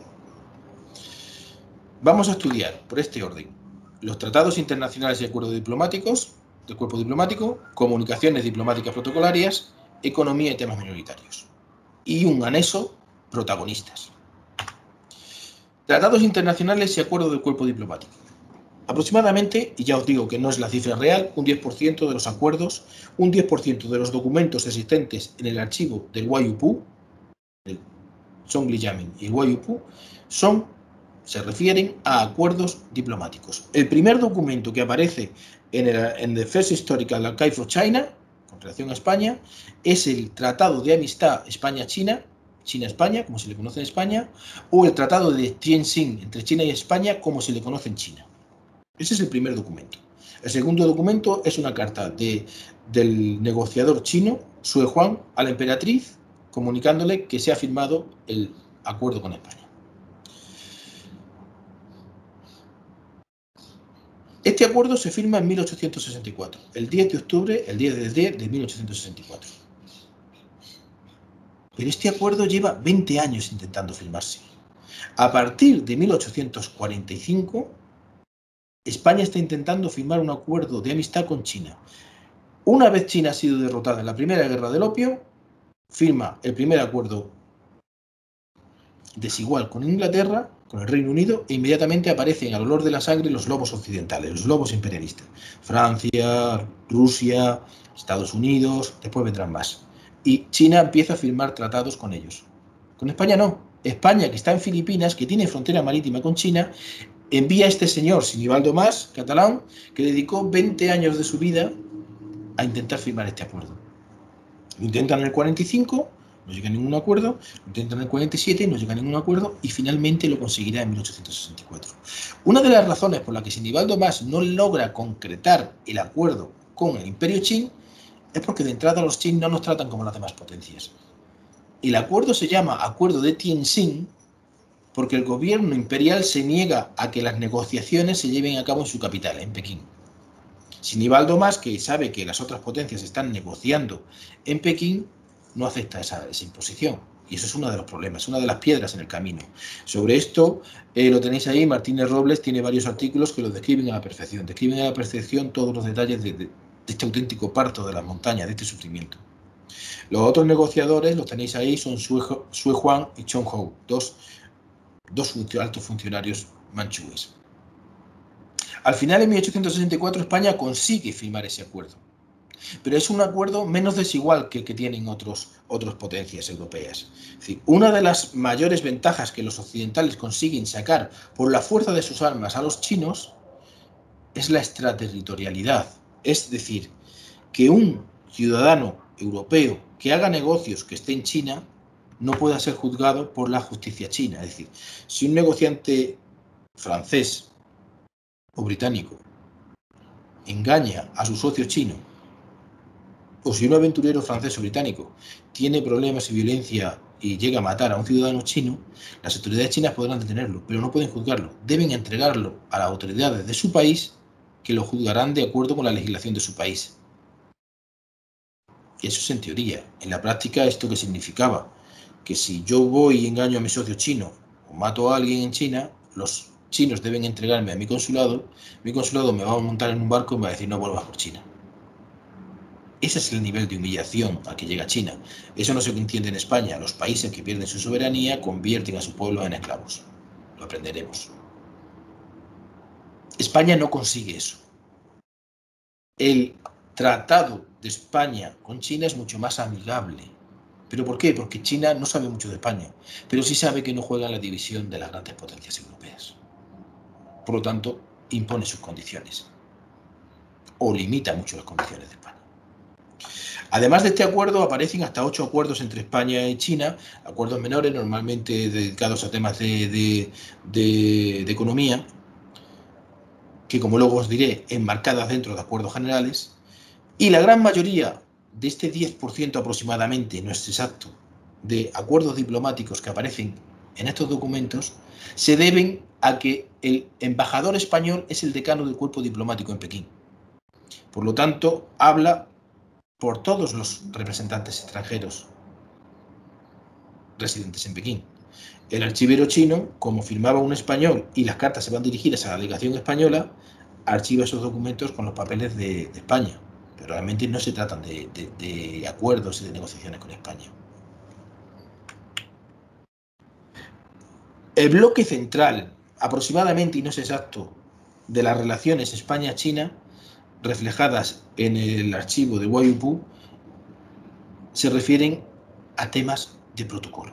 Vamos a estudiar, por este orden, los tratados internacionales y acuerdos diplomáticos, del cuerpo diplomático, comunicaciones diplomáticas protocolarias, economía y temas minoritarios. Y un anexo, protagonistas. Tratados internacionales y acuerdos del cuerpo diplomático. Aproximadamente, y ya os digo que no es la cifra real, un diez por ciento de los acuerdos, un diez por ciento de los documentos existentes en el archivo del Wayupu, el Zhongli-Yamen y el Wayupu, son, se refieren a acuerdos diplomáticos. El primer documento que aparece en, el, en The First Historical Archive of China, con relación a España, es el Tratado de Amistad España-China, China-España, como se le conoce en España, o el Tratado de Tianjin entre China y España, como se le conoce en China. Ese es el primer documento. El segundo documento es una carta de, del negociador chino, Sue Huang, a la emperatriz, comunicándole que se ha firmado el acuerdo con España. Este acuerdo se firma en mil ochocientos sesenta y cuatro, el diez de octubre, el diez de diez de mil ochocientos sesenta y cuatro. Pero este acuerdo lleva veinte años intentando firmarse. A partir de mil ochocientos cuarenta y cinco, España está intentando firmar un acuerdo de amistad con China. Una vez China ha sido derrotada en la Primera Guerra del Opio, firma el primer acuerdo desigual con Inglaterra, con el Reino Unido, e inmediatamente aparecen al olor de la sangre los lobos occidentales, los lobos imperialistas. Francia, Rusia, Estados Unidos, después vendrán más. Y China empieza a firmar tratados con ellos. Con España no. España, que está en Filipinas, que tiene frontera marítima con China, envía a este señor, Sinibaldo Mas, catalán, que dedicó veinte años de su vida a intentar firmar este acuerdo. Lo intentan en el cuarenta y cinco, no llega a ningún acuerdo, lo intentan en el cuarenta y siete, no llega a ningún acuerdo, y finalmente lo conseguirá en mil ochocientos sesenta y cuatro. Una de las razones por las que Sinibaldo Mas no logra concretar el acuerdo con el Imperio Qing es porque de entrada los Qing no nos tratan como las demás potencias. El acuerdo se llama Acuerdo de Tianjin porque el gobierno imperial se niega a que las negociaciones se lleven a cabo en su capital, en Pekín. Sinibaldo Mas, que sabe que las otras potencias están negociando en Pekín, no acepta esa, esa imposición. Y eso es uno de los problemas, una de las piedras en el camino. Sobre esto eh, lo tenéis ahí, Martínez Robles tiene varios artículos que lo describen a la perfección. Describen a la perfección todos los detalles de, de, de este auténtico parto de las montañas, de este sufrimiento. Los otros negociadores, los tenéis ahí, son Sue, Sue Huang y Chong Hou, dos dos altos funcionarios manchúes. Al final, en mil ochocientos sesenta y cuatro, España consigue firmar ese acuerdo. Pero es un acuerdo menos desigual que el que tienen otros, otras potencias europeas. Es decir, una de las mayores ventajas que los occidentales consiguen sacar por la fuerza de sus armas a los chinos es la extraterritorialidad. Es decir, que un ciudadano europeo que haga negocios que esté en China no pueda ser juzgado por la justicia china. Es decir, si un negociante francés o británico engaña a su socio chino, o si un aventurero francés o británico tiene problemas y violencia y llega a matar a un ciudadano chino, las autoridades chinas podrán detenerlo, pero no pueden juzgarlo. Deben entregarlo a las autoridades de su país, que lo juzgarán de acuerdo con la legislación de su país. Eso es en teoría. En la práctica, ¿esto qué significaba? Que si yo voy y engaño a mi socio chino o mato a alguien en China, los chinos deben entregarme a mi consulado, mi consulado me va a montar en un barco y me va a decir no vuelvas por China. Ese es el nivel de humillación a que llega China. Eso no se entiende en España. Los países que pierden su soberanía convierten a su pueblo en esclavos. Lo aprenderemos. España no consigue eso. El tratado de España con China es mucho más amigable. ¿Pero por qué? Porque China no sabe mucho de España, pero sí sabe que no juega en la división de las grandes potencias europeas. Por lo tanto, impone sus condiciones o limita mucho las condiciones de España. Además de este acuerdo, aparecen hasta ocho acuerdos entre España y China, acuerdos menores, normalmente dedicados a temas de, de, de, de economía, que como luego os diré, enmarcadas dentro de acuerdos generales, y la gran mayoría de este diez por ciento aproximadamente, no es exacto, de acuerdos diplomáticos que aparecen en estos documentos, se deben a que el embajador español es el decano del cuerpo diplomático en Pekín. Por lo tanto, habla por todos los representantes extranjeros residentes en Pekín. El archivero chino, como firmaba un español y las cartas se van dirigidas a la delegación española, archiva esos documentos con los papeles de, de España. Pero realmente no se tratan de, de, de acuerdos y de negociaciones con España. El bloque central, aproximadamente, y no es exacto, de las relaciones España-China, reflejadas en el archivo de Huaipu, se refieren a temas de protocolo.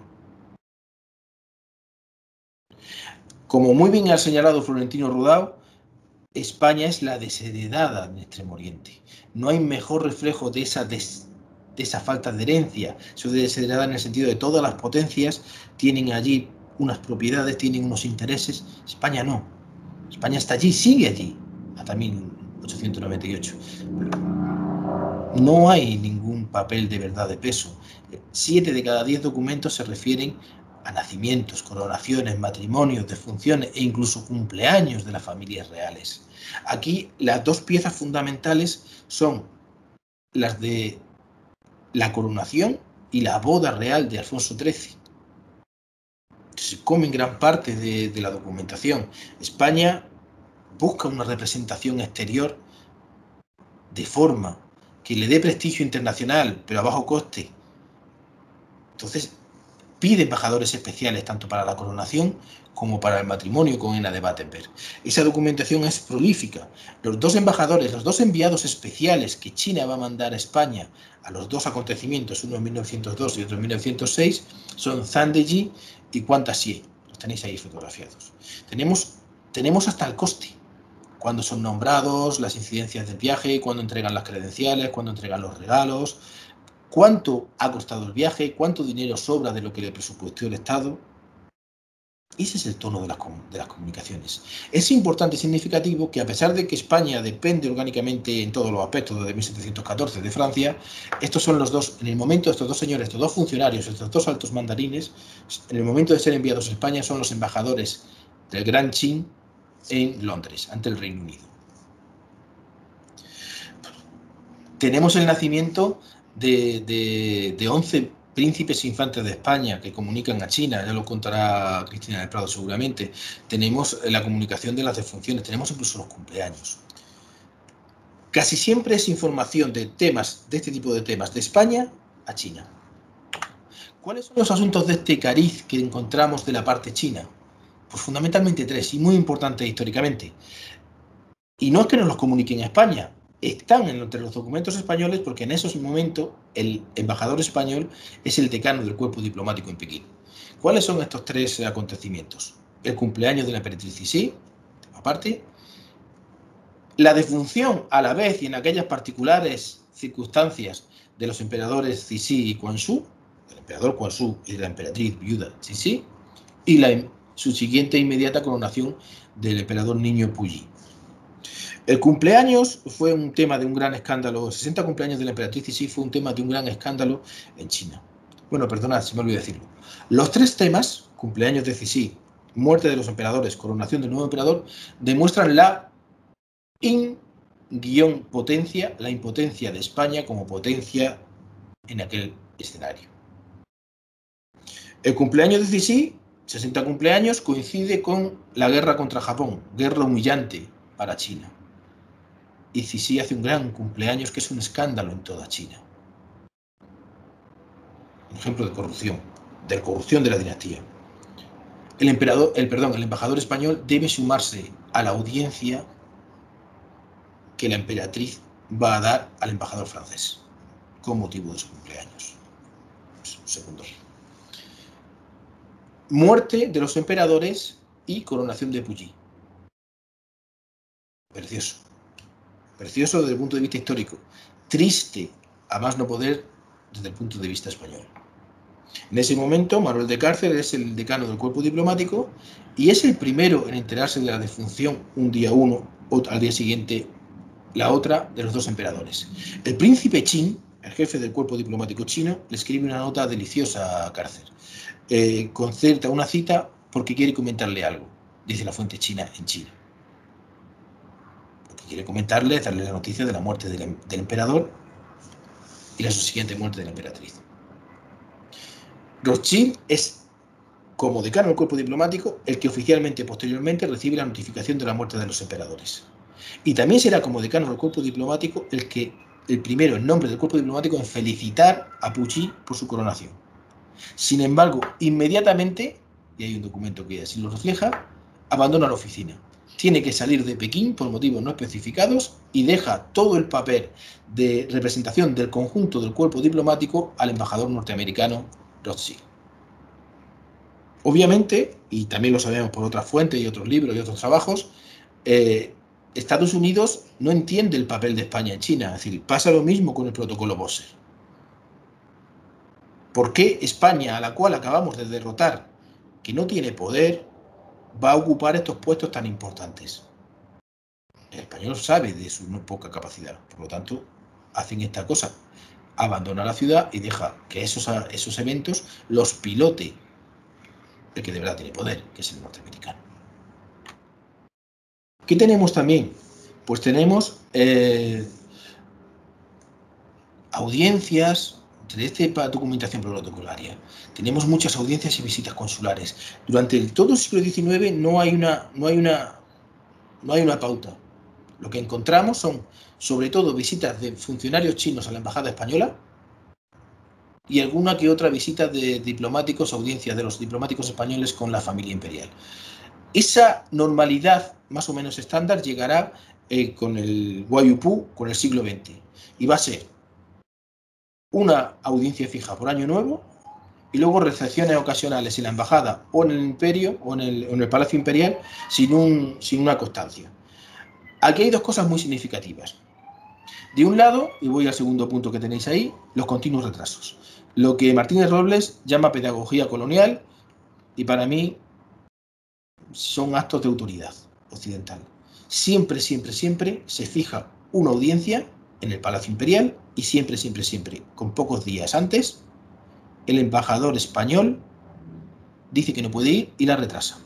Como muy bien ha señalado Florentino Rodao, España es la desheredada en Extremo Oriente. No hay mejor reflejo de esa, des, de esa falta de herencia. Eso de desheredada en el sentido de todas las potencias tienen allí unas propiedades, tienen unos intereses. España no. España está allí, sigue allí, hasta mil ochocientos noventa y ocho. No hay ningún papel de verdad de peso. Siete de cada diez documentos se refieren a nacimientos, coronaciones, matrimonios, defunciones e incluso cumpleaños de las familias reales. Aquí las dos piezas fundamentales son las de la coronación y la boda real de Alfonso trece. Se comen gran parte de, de la documentación. España busca una representación exterior de forma que le dé prestigio internacional, pero a bajo coste. Entonces, pide embajadores especiales tanto para la coronación como para el matrimonio con Ena de Battenberg. Esa documentación es prolífica. Los dos embajadores, los dos enviados especiales que China va a mandar a España a los dos acontecimientos, uno en mil novecientos dos y otro en mil novecientos seis, son Zhang Deji y Quan Taxie. Los tenéis ahí fotografiados. Tenemos, tenemos hasta el coste. Cuándo son nombrados, las incidencias del viaje, cuándo entregan las credenciales, cuándo entregan los regalos, cuánto ha costado el viaje, cuánto dinero sobra de lo que le presupuestó el Estado. Ese es el tono de las, de las comunicaciones. Es importante y significativo que, a pesar de que España depende orgánicamente en todos los aspectos desde mil setecientos catorce de Francia, estos son los dos, en el momento, estos dos señores, estos dos funcionarios, estos dos altos mandarines, en el momento de ser enviados a España, son los embajadores del Gran Qin en Londres, ante el Reino Unido. Tenemos el nacimiento de, de, de once príncipes e infantes de España que comunican a China, ya lo contará Cristina del Prado seguramente. Tenemos la comunicación de las defunciones, tenemos incluso los cumpleaños. Casi siempre es información de temas, de este tipo de temas, de España a China. ¿Cuáles son los asuntos de este cariz que encontramos de la parte china? Pues fundamentalmente tres, y muy importantes históricamente. Y no es que nos los comuniquen a España, están entre los documentos españoles porque en esos momentos el embajador español es el decano del cuerpo diplomático en Pekín. ¿Cuáles son estos tres acontecimientos? El cumpleaños de la emperatriz Cixi, aparte, La defunción a la vez y en aquellas particulares circunstancias de los emperadores Cixi y Quanzhou, el emperador Quanzhou y la emperatriz viuda Cixi, y la, su siguiente inmediata coronación del emperador niño Puyi. El cumpleaños fue un tema de un gran escándalo, sesenta cumpleaños de la emperatriz Cixi fue un tema de un gran escándalo en China. Bueno, perdonad, se me olvidó decirlo. Los tres temas, cumpleaños de Cixi, muerte de los emperadores, coronación del nuevo emperador, demuestran la in-potencia, la impotencia de España como potencia en aquel escenario. El cumpleaños de Cixi, sesenta cumpleaños, coincide con la guerra contra Japón, guerra humillante para China. Y Cixi hace un gran cumpleaños que es un escándalo en toda China. Un ejemplo de corrupción, de corrupción de la dinastía. El emperador, el, perdón, el embajador español debe sumarse a la audiencia que la emperatriz va a dar al embajador francés con motivo de su cumpleaños. Segundo. Muerte de los emperadores y coronación de Puyi. Precioso. Precioso desde el punto de vista histórico. Triste, a más no poder, desde el punto de vista español. En ese momento, Manuel de Cárcer es el decano del cuerpo diplomático y es el primero en enterarse de la defunción un día uno o al día siguiente la otra de los dos emperadores. El príncipe Qin, el jefe del cuerpo diplomático chino, le escribe una nota deliciosa a Cárcer. Eh, concerta una cita porque quiere comentarle algo, dice la fuente china en China. Porque quiere comentarle, darle la noticia de la muerte del, del emperador y la subsiguiente muerte de la emperatriz. Rothschild es, como decano del cuerpo diplomático, el que oficialmente posteriormente recibe la notificación de la muerte de los emperadores. Y también será como decano del cuerpo diplomático el que el primero en nombre del cuerpo diplomático en felicitar a Puyi por su coronación. Sin embargo, inmediatamente, y hay un documento que así lo refleja, abandona la oficina. Tiene que salir de Pekín por motivos no especificados y deja todo el papel de representación del conjunto del cuerpo diplomático al embajador norteamericano Rothschild. Obviamente, y también lo sabemos por otras fuentes y otros libros y otros trabajos, eh, Estados Unidos no entiende el papel de España en China. Es decir, pasa lo mismo con el protocolo Bosser. ¿Por qué España, a la cual acabamos de derrotar, que no tiene poder, va a ocupar estos puestos tan importantes? El español sabe de su no poca capacidad, por lo tanto, hacen esta cosa. Abandona la ciudad y deja que esos, esos eventos los pilote el que de verdad tiene poder, que es el norteamericano. ¿Qué tenemos también? Pues tenemos eh, audiencias de esta documentación protocolaria. Tenemos muchas audiencias y visitas consulares. Durante el, todo el siglo diecinueve no hay una, no hay una, no hay una pauta. Lo que encontramos son, sobre todo, visitas de funcionarios chinos a la embajada española y alguna que otra visita de diplomáticos, audiencias de los diplomáticos españoles con la familia imperial. Esa normalidad más o menos estándar llegará eh, con el Guayupú, con el siglo veinte, y va a ser una audiencia fija por año nuevo y luego recepciones ocasionales en la embajada o en el imperio o en el, en el Palacio Imperial sin, un, sin una constancia. Aquí hay dos cosas muy significativas. De un lado, y voy al segundo punto que tenéis ahí, los continuos retrasos. Lo que Martínez Robles llama pedagogía colonial y para mí son actos de autoridad occidental. Siempre, siempre, siempre se fija una audiencia en el Palacio Imperial y siempre, siempre, siempre, con pocos días antes, el embajador español dice que no puede ir y la retrasa.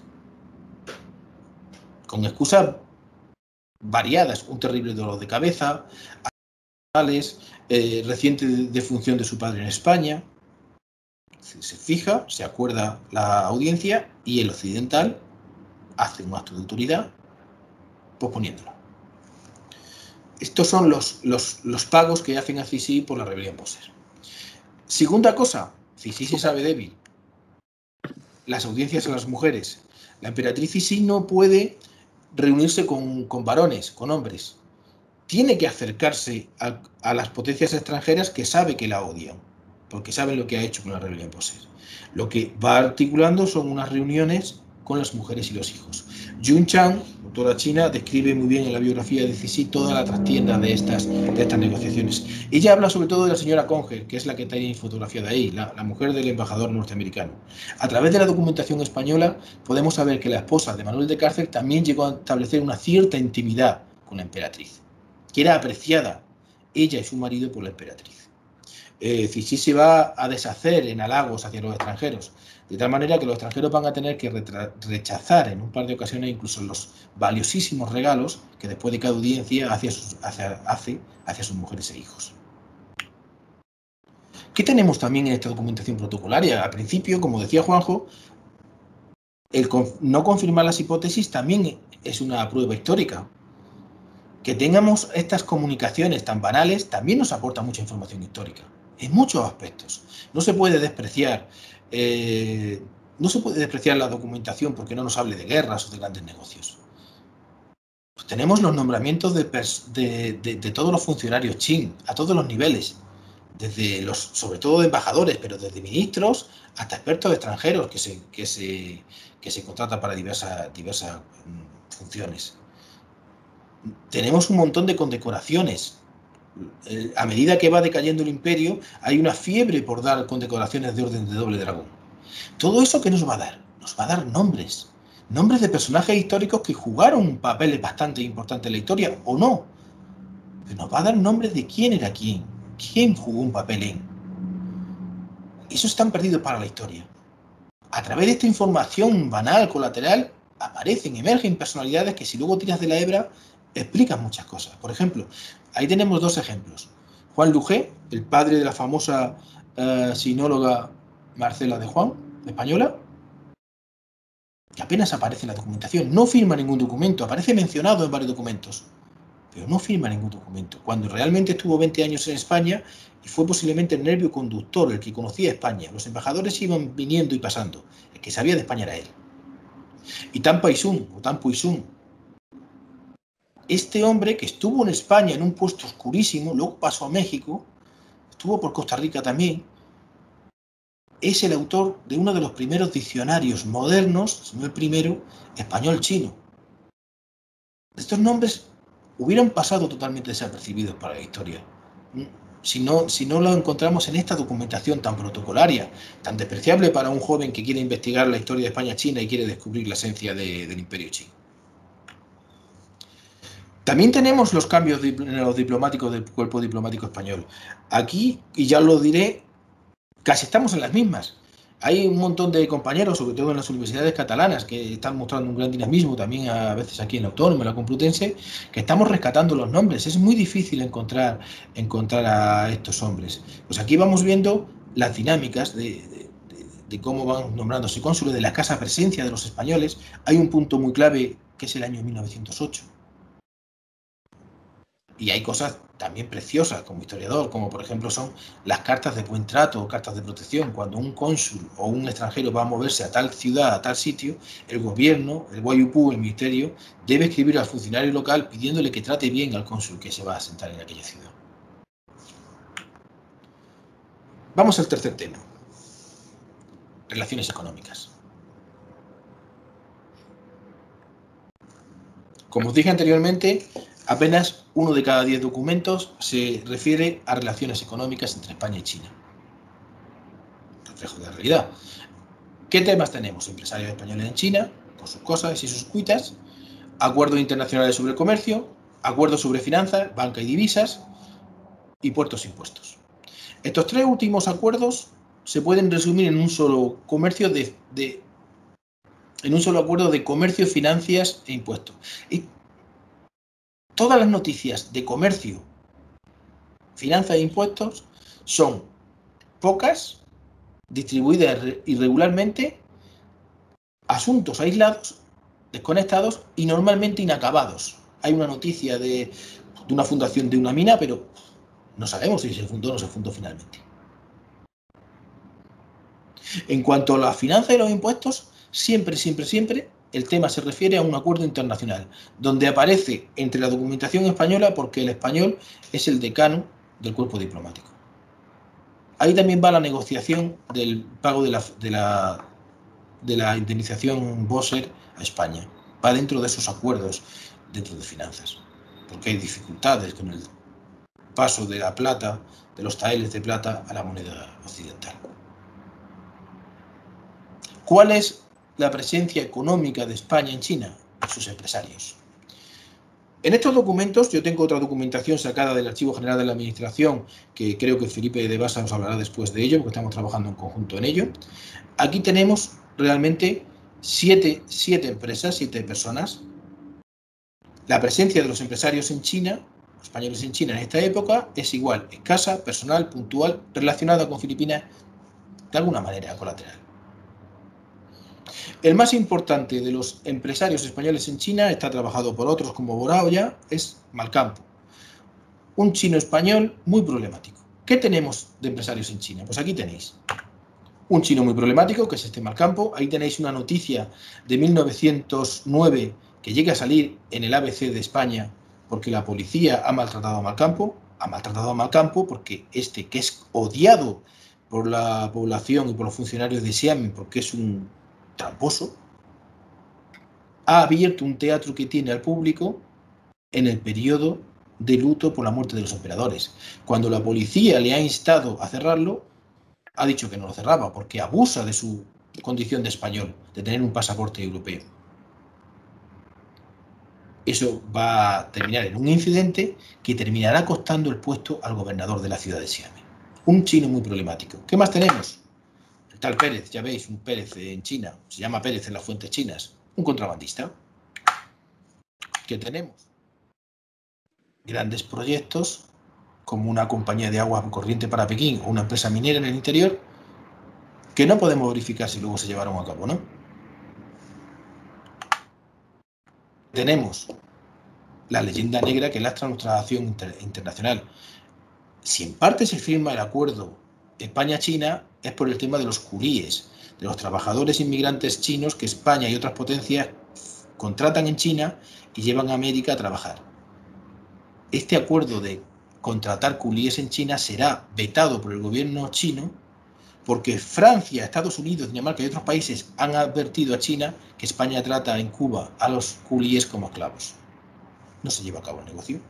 Con excusas variadas, un terrible dolor de cabeza, eh, reciente defunción de su padre en España. Se fija, se acuerda la audiencia y el occidental hace un acto de autoridad posponiéndolo. Estos son los, los, los pagos que hacen a Cixi por la rebelión Bosser. Segunda cosa, Cixi se sabe débil. Las audiencias a las mujeres. La emperatriz Cixi no puede reunirse con, con varones, con hombres. Tiene que acercarse a, a las potencias extranjeras que sabe que la odian, porque saben lo que ha hecho con la rebelión Bosser. Lo que va articulando son unas reuniones con las mujeres y los hijos. Jun Chang, autora china, describe muy bien en la biografía de Cixi toda la trastienda de estas, de estas negociaciones. Ella habla sobre todo de la señora Conger, que es la que está fotografiada ahí, la, la mujer del embajador norteamericano. A través de la documentación española podemos saber que la esposa de Manuel de Cárcer también llegó a establecer una cierta intimidad con la emperatriz, que era apreciada ella y su marido por la emperatriz. Eh, Cixi se va a deshacer en halagos hacia los extranjeros, de tal manera que los extranjeros van a tener que rechazar en un par de ocasiones incluso los valiosísimos regalos que después de cada audiencia hacia sus, hacia, hace hacia sus mujeres e hijos. ¿Qué tenemos también en esta documentación protocolaria? Al principio, como decía Juanjo, el no confirmar las hipótesis también es una prueba histórica. Que tengamos estas comunicaciones tan banales también nos aporta mucha información histórica, en muchos aspectos. No se puede despreciar, eh, no se puede despreciar la documentación porque no nos hable de guerras o de grandes negocios. Pues tenemos los nombramientos de, de, de, de todos los funcionarios Qing, a todos los niveles, desde los, sobre todo de embajadores, pero desde ministros hasta expertos extranjeros que se, que se, que se contratan para diversas, diversas funciones. Tenemos un montón de condecoraciones. A medida que va decayendo el imperio, hay una fiebre por dar condecoraciones de orden de doble dragón. ¿Todo eso qué nos va a dar? Nos va a dar nombres. Nombres de personajes históricos que jugaron papeles bastante importantes en la historia, o no. Pero nos va a dar nombres de quién era quién. ¿Quién jugó un papel en? Esos están perdidos para la historia. A través de esta información banal, colateral, aparecen, emergen personalidades que si luego tiras de la hebra, explican muchas cosas. Por ejemplo, ahí tenemos dos ejemplos. Juan Lugé, el padre de la famosa uh, sinóloga Marcela de Juan, española, que apenas aparece en la documentación. No firma ningún documento, aparece mencionado en varios documentos, pero no firma ningún documento. Cuando realmente estuvo veinte años en España y fue posiblemente el nervio conductor, el que conocía España. Los embajadores iban viniendo y pasando. El que sabía de España era él. Y Tan Paisun, o Tan Puisun, este hombre que estuvo en España en un puesto oscurísimo, luego pasó a México, estuvo por Costa Rica también, es el autor de uno de los primeros diccionarios modernos, si no el primero, español-chino. Estos nombres hubieran pasado totalmente desapercibidos para la historia, si no, si no lo encontramos en esta documentación tan protocolaria, tan despreciable para un joven que quiere investigar la historia de España-China y quiere descubrir la esencia de, del imperio chino. También tenemos los cambios en los diplomáticos del cuerpo diplomático español. Aquí, y ya lo diré, casi estamos en las mismas. Hay un montón de compañeros, sobre todo en las universidades catalanas, que están mostrando un gran dinamismo, también a veces aquí en la Autónoma, en la Complutense, que estamos rescatando los nombres. Es muy difícil encontrar, encontrar a estos hombres. Pues aquí vamos viendo las dinámicas de, de, de, de cómo van nombrándose cónsules, de la escasa presencia de los españoles. Hay un punto muy clave, que es el año mil novecientos ocho. Y hay cosas también preciosas como historiador, como por ejemplo son las cartas de buen trato o cartas de protección. Cuando un cónsul o un extranjero va a moverse a tal ciudad, a tal sitio, el gobierno, el Guayupú, el ministerio, debe escribir al funcionario local pidiéndole que trate bien al cónsul que se va a asentar en aquella ciudad. Vamos al tercer tema. Relaciones económicas. Como os dije anteriormente, apenas uno de cada diez documentos se refiere a relaciones económicas entre España y China. Reflejo de la realidad. ¿Qué temas tenemos? Empresarios españoles en China, con sus cosas y sus cuitas, acuerdos internacionales sobre comercio, acuerdos sobre finanzas, banca y divisas, y puertos e impuestos. Estos tres últimos acuerdos se pueden resumir en un solo comercio de, de en un solo acuerdo de comercio, finanzas e impuestos. Y todas las noticias de comercio, finanzas e impuestos son pocas, distribuidas irregularmente, asuntos aislados, desconectados y normalmente inacabados. Hay una noticia de, de una fundación de una mina, pero no sabemos si se fundó o no se fundó finalmente. En cuanto a las finanzas y los impuestos, siempre, siempre, siempre el tema se refiere a un acuerdo internacional, donde aparece entre la documentación española porque el español es el decano del cuerpo diplomático. Ahí también va la negociación del pago de la, de la, de la indemnización Bosser a España. Va dentro de esos acuerdos, dentro de finanzas, porque hay dificultades con el paso de la plata, de los taeles de plata a la moneda occidental. ¿Cuál es la presencia económica de España en China? Sus empresarios. En estos documentos, yo tengo otra documentación sacada del Archivo General de la Administración, que creo que Felipe de Basa nos hablará después de ello, porque estamos trabajando en conjunto en ello. Aquí tenemos realmente siete, siete empresas, siete personas. La presencia de los empresarios en China, los españoles en China en esta época, es igual, escasa, personal, puntual, relacionada con Filipinas de alguna manera colateral. El más importante de los empresarios españoles en China, está trabajado por otros como Boraoya, es Malcampo, un chino español muy problemático. ¿Qué tenemos de empresarios en China? Pues aquí tenéis un chino muy problemático, que es este Malcampo. Ahí tenéis una noticia de mil novecientos nueve que llega a salir en el A B C de España porque la policía ha maltratado a Malcampo, ha maltratado a Malcampo porque este, que es odiado por la población y por los funcionarios de Xiamen porque es un tramposo, ha abierto un teatro que tiene al público en el periodo de luto por la muerte de los emperadores. Cuando la policía le ha instado a cerrarlo, ha dicho que no lo cerraba porque abusa de su condición de español, de tener un pasaporte europeo. Eso va a terminar en un incidente que terminará costando el puesto al gobernador de la ciudad de Xiamen. Un chino muy problemático. ¿Qué más tenemos? El tal Pérez, ya veis, un Pérez en China, se llama Pérez en las fuentes chinas, un contrabandista. ¿Qué tenemos? Grandes proyectos como una compañía de agua corriente para Pekín o una empresa minera en el interior que no podemos verificar si luego se llevaron a cabo, ¿no? Tenemos la leyenda negra que lastra nuestra acción inter internacional. Si en parte se firma el acuerdo España-China es por el tema de los curíes, de los trabajadores inmigrantes chinos que España y otras potencias contratan en China y llevan a América a trabajar. Este acuerdo de contratar curíes en China será vetado por el gobierno chino porque Francia, Estados Unidos, Dinamarca y otros países han advertido a China que España trata en Cuba a los curíes como esclavos. No se lleva a cabo el negocio.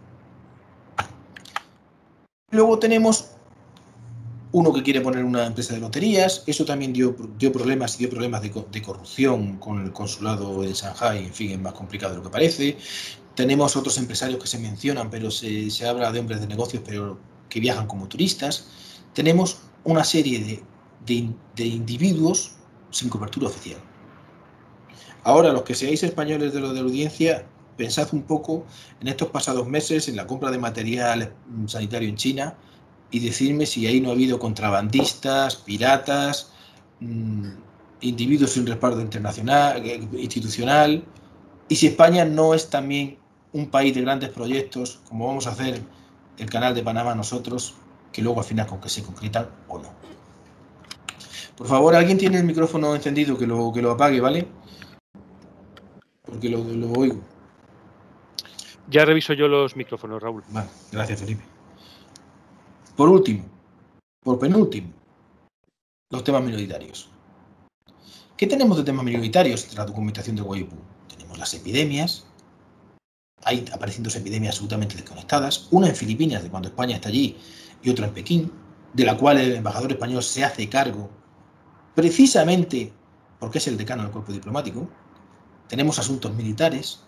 Luego tenemos uno que quiere poner una empresa de loterías. Eso también dio, dio problemas y dio problemas de, de corrupción con el consulado en Shanghái. En fin, es más complicado de lo que parece. Tenemos otros empresarios que se mencionan, pero se, se habla de hombres de negocios, pero que viajan como turistas. Tenemos una serie de, de, de individuos sin cobertura oficial. Ahora, los que seáis españoles de lo de la audiencia, pensad un poco en estos pasados meses en la compra de material sanitario en China y decidme si ahí no ha habido contrabandistas, piratas, mmm, individuos sin respaldo internacional, institucional, y si España no es también un país de grandes proyectos, como vamos a hacer el Canal de Panamá nosotros, que luego al final con que se concretan o no. Por favor, ¿alguien tiene el micrófono encendido? Que lo, que lo apague, ¿vale? Porque lo, lo oigo. Ya reviso yo los micrófonos, Raúl. Vale, gracias, Felipe. Por último, por penúltimo, los temas minoritarios. ¿Qué tenemos de temas minoritarios en la documentación de Guayupú? Tenemos las epidemias, hay aparecen dos epidemias absolutamente desconectadas, una en Filipinas, de cuando España está allí, y otra en Pekín, de la cual el embajador español se hace cargo, precisamente porque es el decano del cuerpo diplomático. Tenemos asuntos militares.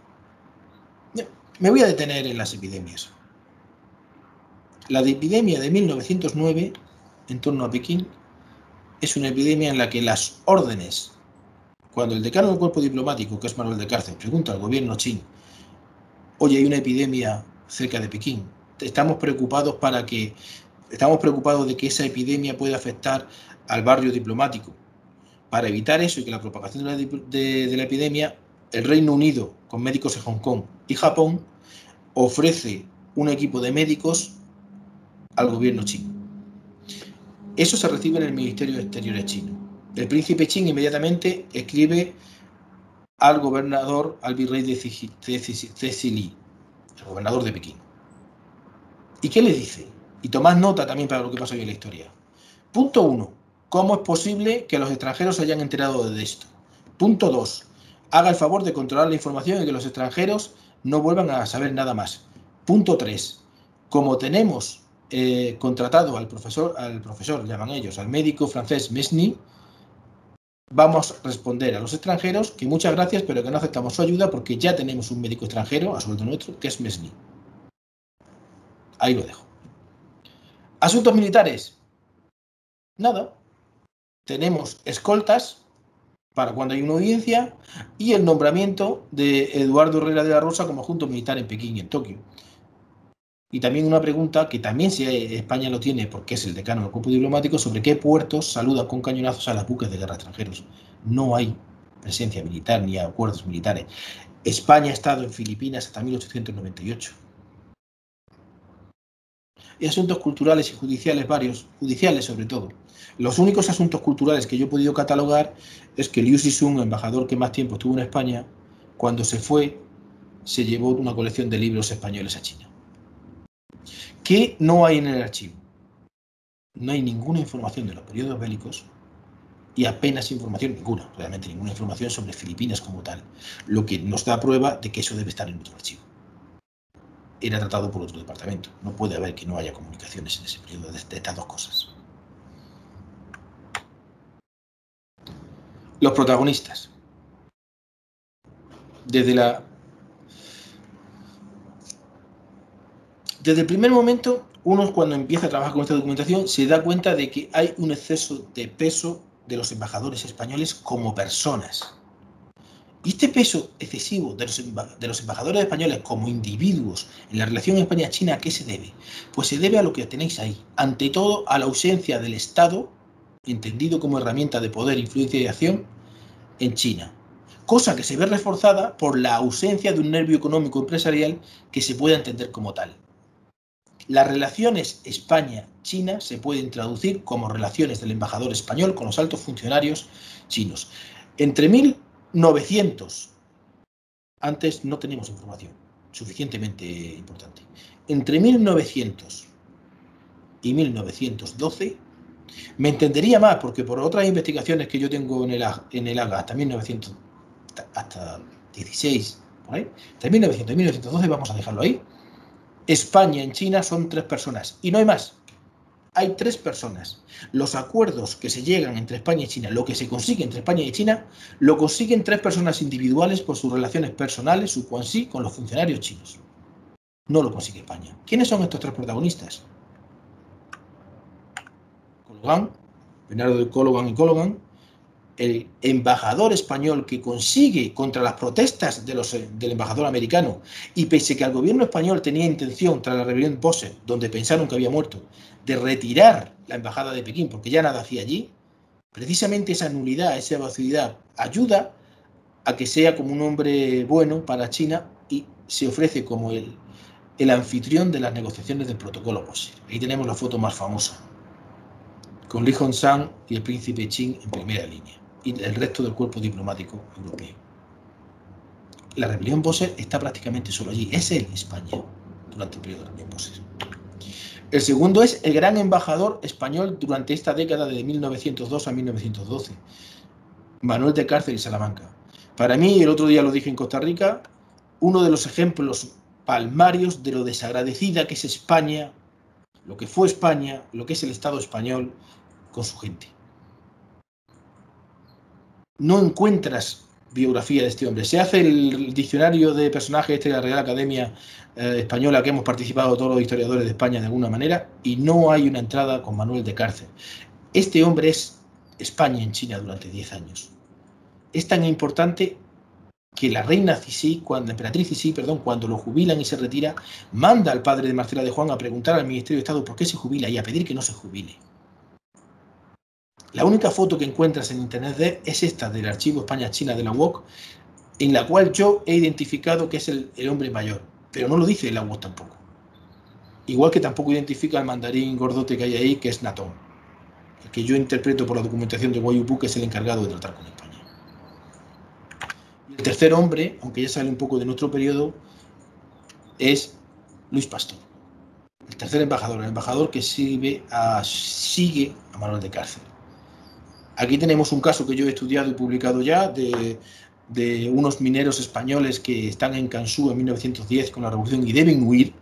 Me voy a detener en las epidemias. La de epidemia de mil novecientos nueve, en torno a Pekín, es una epidemia en la que las órdenes, cuando el decano del cuerpo diplomático, que es Manuel de Cárcel, pregunta al gobierno chino, oye, hay una epidemia cerca de Pekín, estamos preocupados para que, estamos preocupados de que esa epidemia pueda afectar al barrio diplomático. Para evitar eso y que la propagación de la, de, de la epidemia, el Reino Unido, con médicos en Hong Kong y Japón, ofrece un equipo de médicos al gobierno chino. Eso se recibe en el Ministerio de Exteriores chino. El príncipe Qin inmediatamente escribe al gobernador, al virrey de Cecilí, el gobernador de Pekín. ¿Y qué le dice? Y tomad nota también para lo que pasa hoy en la historia. Punto uno. ¿Cómo es posible que los extranjeros se hayan enterado de esto? Punto dos. Haga el favor de controlar la información y que los extranjeros no vuelvan a saber nada más. Punto tres. Como tenemos eh, contratado al profesor, al profesor, llaman ellos, al médico francés Mesny, vamos a responder a los extranjeros que muchas gracias, pero que no aceptamos su ayuda porque ya tenemos un médico extranjero a sueldo nuestro, que es Mesny. Ahí lo dejo. Asuntos militares. Nada. Tenemos escoltas para cuando hay una audiencia y el nombramiento de Eduardo Herrera de la Rosa como adjunto militar en Pekín y en Tokio. Y también una pregunta que también si España lo tiene porque es el decano del cuerpo diplomático, sobre qué puertos saludan con cañonazos a las buques de guerra extranjeros. No hay presencia militar ni acuerdos militares. España ha estado en Filipinas hasta mil ochocientos noventa y ocho. Y asuntos culturales y judiciales varios, judiciales sobre todo. Los únicos asuntos culturales que yo he podido catalogar es que Liu Sisung, embajador que más tiempo estuvo en España, cuando se fue, se llevó una colección de libros españoles a China. ¿Qué no hay en el archivo? No hay ninguna información de los periodos bélicos y apenas información, ninguna, realmente ninguna información sobre Filipinas como tal, lo que nos da prueba de que eso debe estar en otro archivo. Era tratado por otro departamento. No puede haber que no haya comunicaciones en ese periodo de, de estas dos cosas. Los protagonistas. Desde la... Desde el primer momento, uno cuando empieza a trabajar con esta documentación se da cuenta de que hay un exceso de peso de los embajadores españoles como personas. Y este peso excesivo de los, de los embajadores españoles como individuos en la relación España-China, ¿a qué se debe? Pues se debe a lo que tenéis ahí. Ante todo, a la ausencia del Estado, entendido como herramienta de poder, influencia y acción, en China. Cosa que se ve reforzada por la ausencia de un nervio económico empresarial que se pueda entender como tal. Las relaciones España-China se pueden traducir como relaciones del embajador español con los altos funcionarios chinos. Entre mil novecientos, antes no tenemos información suficientemente importante, entre mil novecientos y mil novecientos doce, me entendería más, porque por otras investigaciones que yo tengo en el, en el Haga hasta mil novecientos, hasta dieciséis, por ahí, entre mil novecientos y mil novecientos doce, vamos a dejarlo ahí, España en China son tres personas, y no hay más. Hay tres personas. Los acuerdos que se llegan entre España y China, lo que se consigue entre España y China, lo consiguen tres personas individuales por sus relaciones personales, su cuanxi, con los funcionarios chinos. No lo consigue España. ¿Quiénes son estos tres protagonistas? Cologan, Bernardo de Cologan y Cologan, el embajador español que consigue contra las protestas de los, del embajador americano, y pese que el gobierno español tenía intención, tras la rebelión Bosser, donde pensaron que había muerto, de retirar la embajada de Pekín porque ya nada hacía allí, precisamente esa nulidad, esa vacuidad ayuda a que sea como un hombre bueno para China y se ofrece como el, el anfitrión de las negociaciones del protocolo Bosser. Ahí tenemos la foto más famosa, con Li Hongzhang y el príncipe Qin en primera línea, y el resto del cuerpo diplomático europeo. La rebelión Bosser está prácticamente solo allí. Es él, España, durante el periodo de la rebelión Bosser. El segundo es el gran embajador español durante esta década de mil novecientos dos a mil novecientos doce, Manuel de Cárcer y Salamanca. Para mí, el otro día lo dije en Costa Rica, uno de los ejemplos palmarios de lo desagradecida que es España, lo que fue España, lo que es el Estado español con su gente. No encuentras biografía de este hombre. Se hace el diccionario de personajes este de la Real Academia eh, Española, que hemos participado todos los historiadores de España de alguna manera, y no hay una entrada con Manuel de Cárcer. Este hombre es España en China durante diez años. Es tan importante que la reina Cixi, cuando, la emperatriz Cixi, perdón, cuando lo jubilan y se retira, manda al padre de Marcela de Juan a preguntar al Ministerio de Estado por qué se jubila y a pedir que no se jubile. La única foto que encuentras en internet de es esta del archivo España-China de la U O C, en la cual yo he identificado que es el, el hombre mayor, pero no lo dice la U O C tampoco. Igual que tampoco identifica al mandarín gordote que hay ahí, que es Natón, el que yo interpreto por la documentación de Guayupú, que es el encargado de tratar con España. Y el tercer hombre, aunque ya sale un poco de nuestro periodo, es Luis Pastor, el tercer embajador, el embajador que sirve a, sigue a Manuel de Cárcer. Aquí tenemos un caso que yo he estudiado y publicado ya de, de unos mineros españoles que están en Kansu en mil novecientos diez con la revolución y deben huir.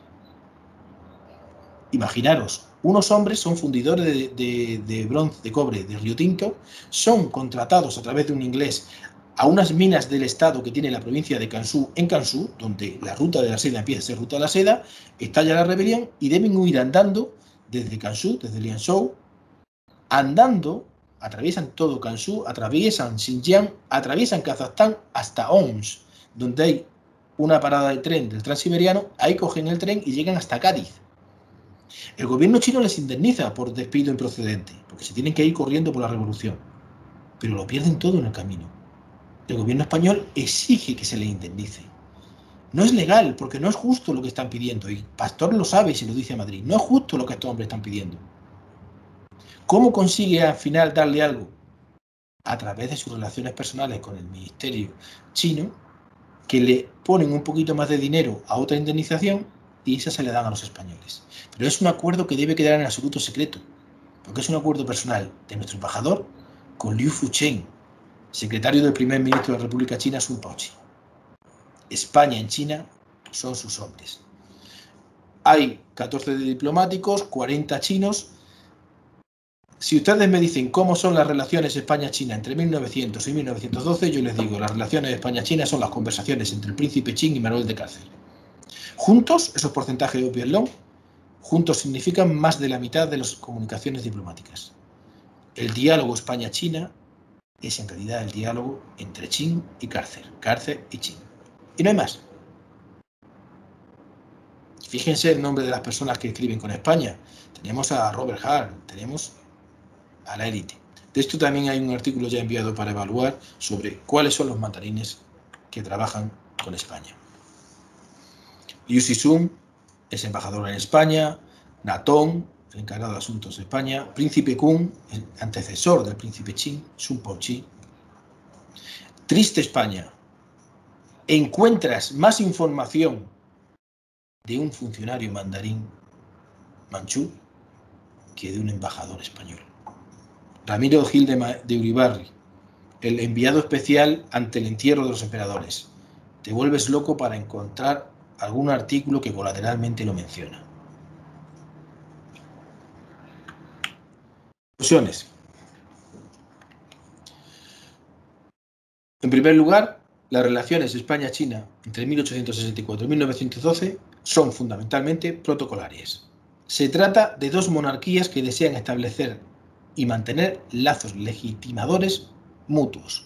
Imaginaros, unos hombres son fundidores de, de, de bronce, de cobre, de Río Tinto, son contratados a través de un inglés a unas minas del estado que tiene la provincia de Kansu en Kansu, donde la ruta de la seda empieza a ser ruta de la seda, estalla la rebelión y deben huir andando desde Kansu, desde Lianzhou, andando, atraviesan todo Kansu, atraviesan Xinjiang, atraviesan Kazajstán hasta Oms, donde hay una parada de tren del Transiberiano, ahí cogen el tren y llegan hasta Cádiz. El gobierno chino les indemniza por despido improcedente, porque se tienen que ir corriendo por la revolución, pero lo pierden todo en el camino. El gobierno español exige que se les indemnice. No es legal, porque no es justo lo que están pidiendo, y Pastor lo sabe y se lo dice a Madrid, no es justo lo que estos hombres están pidiendo. ¿Cómo consigue al final darle algo? A través de sus relaciones personales con el ministerio chino, que le ponen un poquito más de dinero a otra indemnización y esa se le dan a los españoles. Pero es un acuerdo que debe quedar en absoluto secreto, porque es un acuerdo personal de nuestro embajador con Liu Fuchen, secretario del primer ministro de la República China, Sun Pouchi. España en China son sus hombres. Hay catorce diplomáticos, cuarenta chinos. Si ustedes me dicen cómo son las relaciones España-China entre mil novecientos y mil novecientos doce, yo les digo, las relaciones España-China son las conversaciones entre el príncipe Qing y Manuel de Cárcel. Juntos, esos porcentajes de Opielón, juntos significan más de la mitad de las comunicaciones diplomáticas. El diálogo España-China es en realidad el diálogo entre Qing y Cárcel, Cárcel y Qing. Y no hay más. Fíjense el nombre de las personas que escriben con España. Tenemos a Robert Hart, tenemos a la élite. De esto también hay un artículo ya enviado para evaluar sobre cuáles son los mandarines que trabajan con España. Liu Zixun es embajador en España, Natong, el encargado de asuntos de España, Príncipe Kung, el antecesor del príncipe Qing, Sun Pouchi. Triste España. Encuentras más información de un funcionario mandarín manchú que de un embajador español. Ramiro Gil de, de Uribarri, el enviado especial ante el entierro de los emperadores. Te vuelves loco para encontrar algún artículo que colateralmente lo menciona. Conclusiones. En primer lugar, las relaciones España-China entre mil ochocientos sesenta y cuatro y mil novecientos doce son fundamentalmente protocolarias. Se trata de dos monarquías que desean establecer y mantener lazos legitimadores mutuos.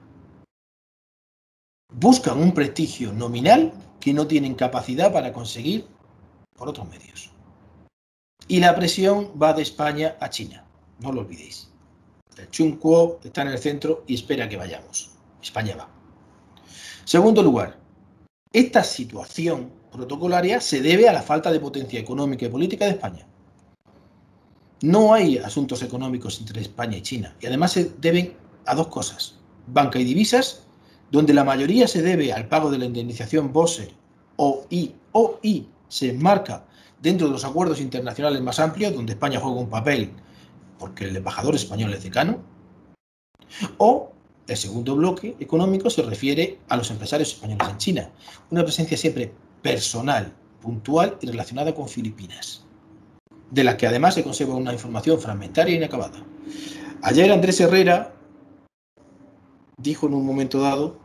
Buscan un prestigio nominal que no tienen capacidad para conseguir por otros medios. Y la presión va de España a China, no lo olvidéis. El Chun Kuo está en el centro y espera que vayamos. España va. Segundo lugar, esta situación protocolaria se debe a la falta de potencia económica y política de España. No hay asuntos económicos entre España y China, y además se deben a dos cosas: banca y divisas, donde la mayoría se debe al pago de la indemnización Bosser o I, o I se enmarca dentro de los acuerdos internacionales más amplios, donde España juega un papel porque el embajador español es decano, o el segundo bloque económico se refiere a los empresarios españoles en China, una presencia siempre personal, puntual y relacionada con Filipinas, de la que además se conserva una información fragmentaria e inacabada. Ayer Andrés Herrera dijo en un momento dado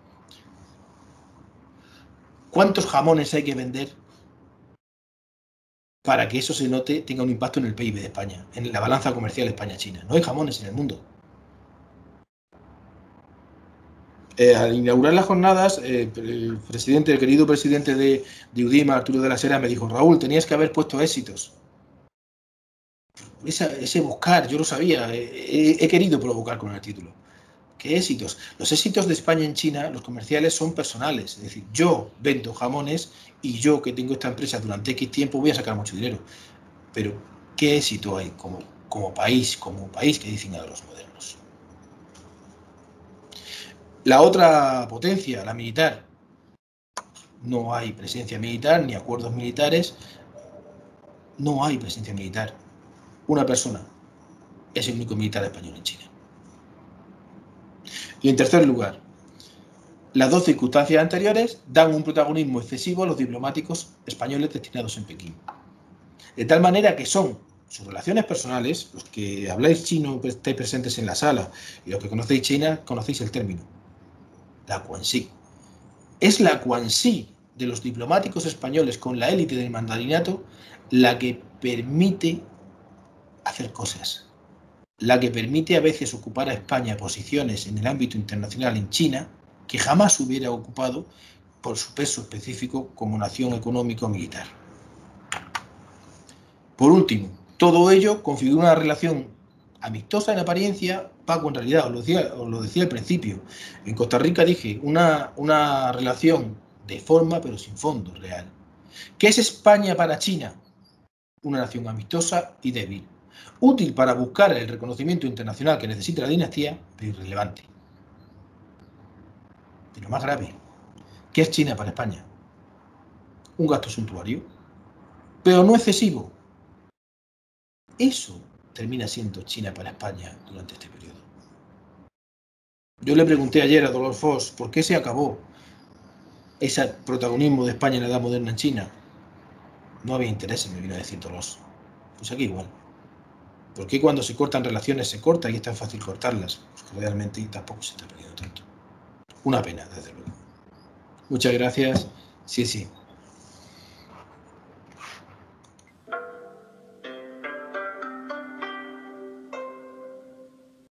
cuántos jamones hay que vender para que eso se note, tenga un impacto en el P I B de España, en la balanza comercial España-China. No hay jamones en el mundo. Eh, al inaugurar las jornadas, eh, el presidente, el querido presidente de, de UDIMA, Arturo de la Sera, me dijo: Raúl, tenías que haber puesto éxitos. Esa, ese buscar, yo lo sabía, he, he querido provocar con el título. ¿Qué éxitos? Los éxitos de España en China, los comerciales, son personales. Es decir, yo vendo jamones y yo, que tengo esta empresa durante X tiempo, voy a sacar mucho dinero. Pero, ¿qué éxito hay como, como país, como país que dicen a los modernos? La otra potencia, la militar. No hay presencia militar, ni acuerdos militares. No hay presencia militar. Una persona es el único militar español en China. Y en tercer lugar, las dos circunstancias anteriores dan un protagonismo excesivo a los diplomáticos españoles destinados en Pekín. De tal manera que son sus relaciones personales, los que habláis chino, estáis presentes en la sala, y los que conocéis China, conocéis el término, la Guanxi. Es la Guanxi de los diplomáticos españoles con la élite del mandarinato la que permite hacer cosas, la que permite a veces ocupar a España posiciones en el ámbito internacional en China que jamás hubiera ocupado por su peso específico como nación económico-militar. Por último, todo ello configura una relación amistosa en apariencia. Paco, en realidad, os lo decía, os lo decía al principio, en Costa Rica dije una, una relación de forma pero sin fondo real. ¿Qué es España para China? Una nación amistosa y débil, útil para buscar el reconocimiento internacional que necesita la dinastía, pero irrelevante. Y lo más grave, ¿qué es China para España? Un gasto suntuario, pero no excesivo. Eso termina siendo China para España durante este periodo. Yo le pregunté ayer a Dolor Foss por qué se acabó ese protagonismo de España en la Edad Moderna en China. No había interés, me vino a decir Dolores. Pues aquí igual. ¿Por qué cuando se cortan relaciones se corta y es tan fácil cortarlas? Pues realmente tampoco se está perdiendo tanto. Una pena, desde luego. Muchas gracias. Sí, sí.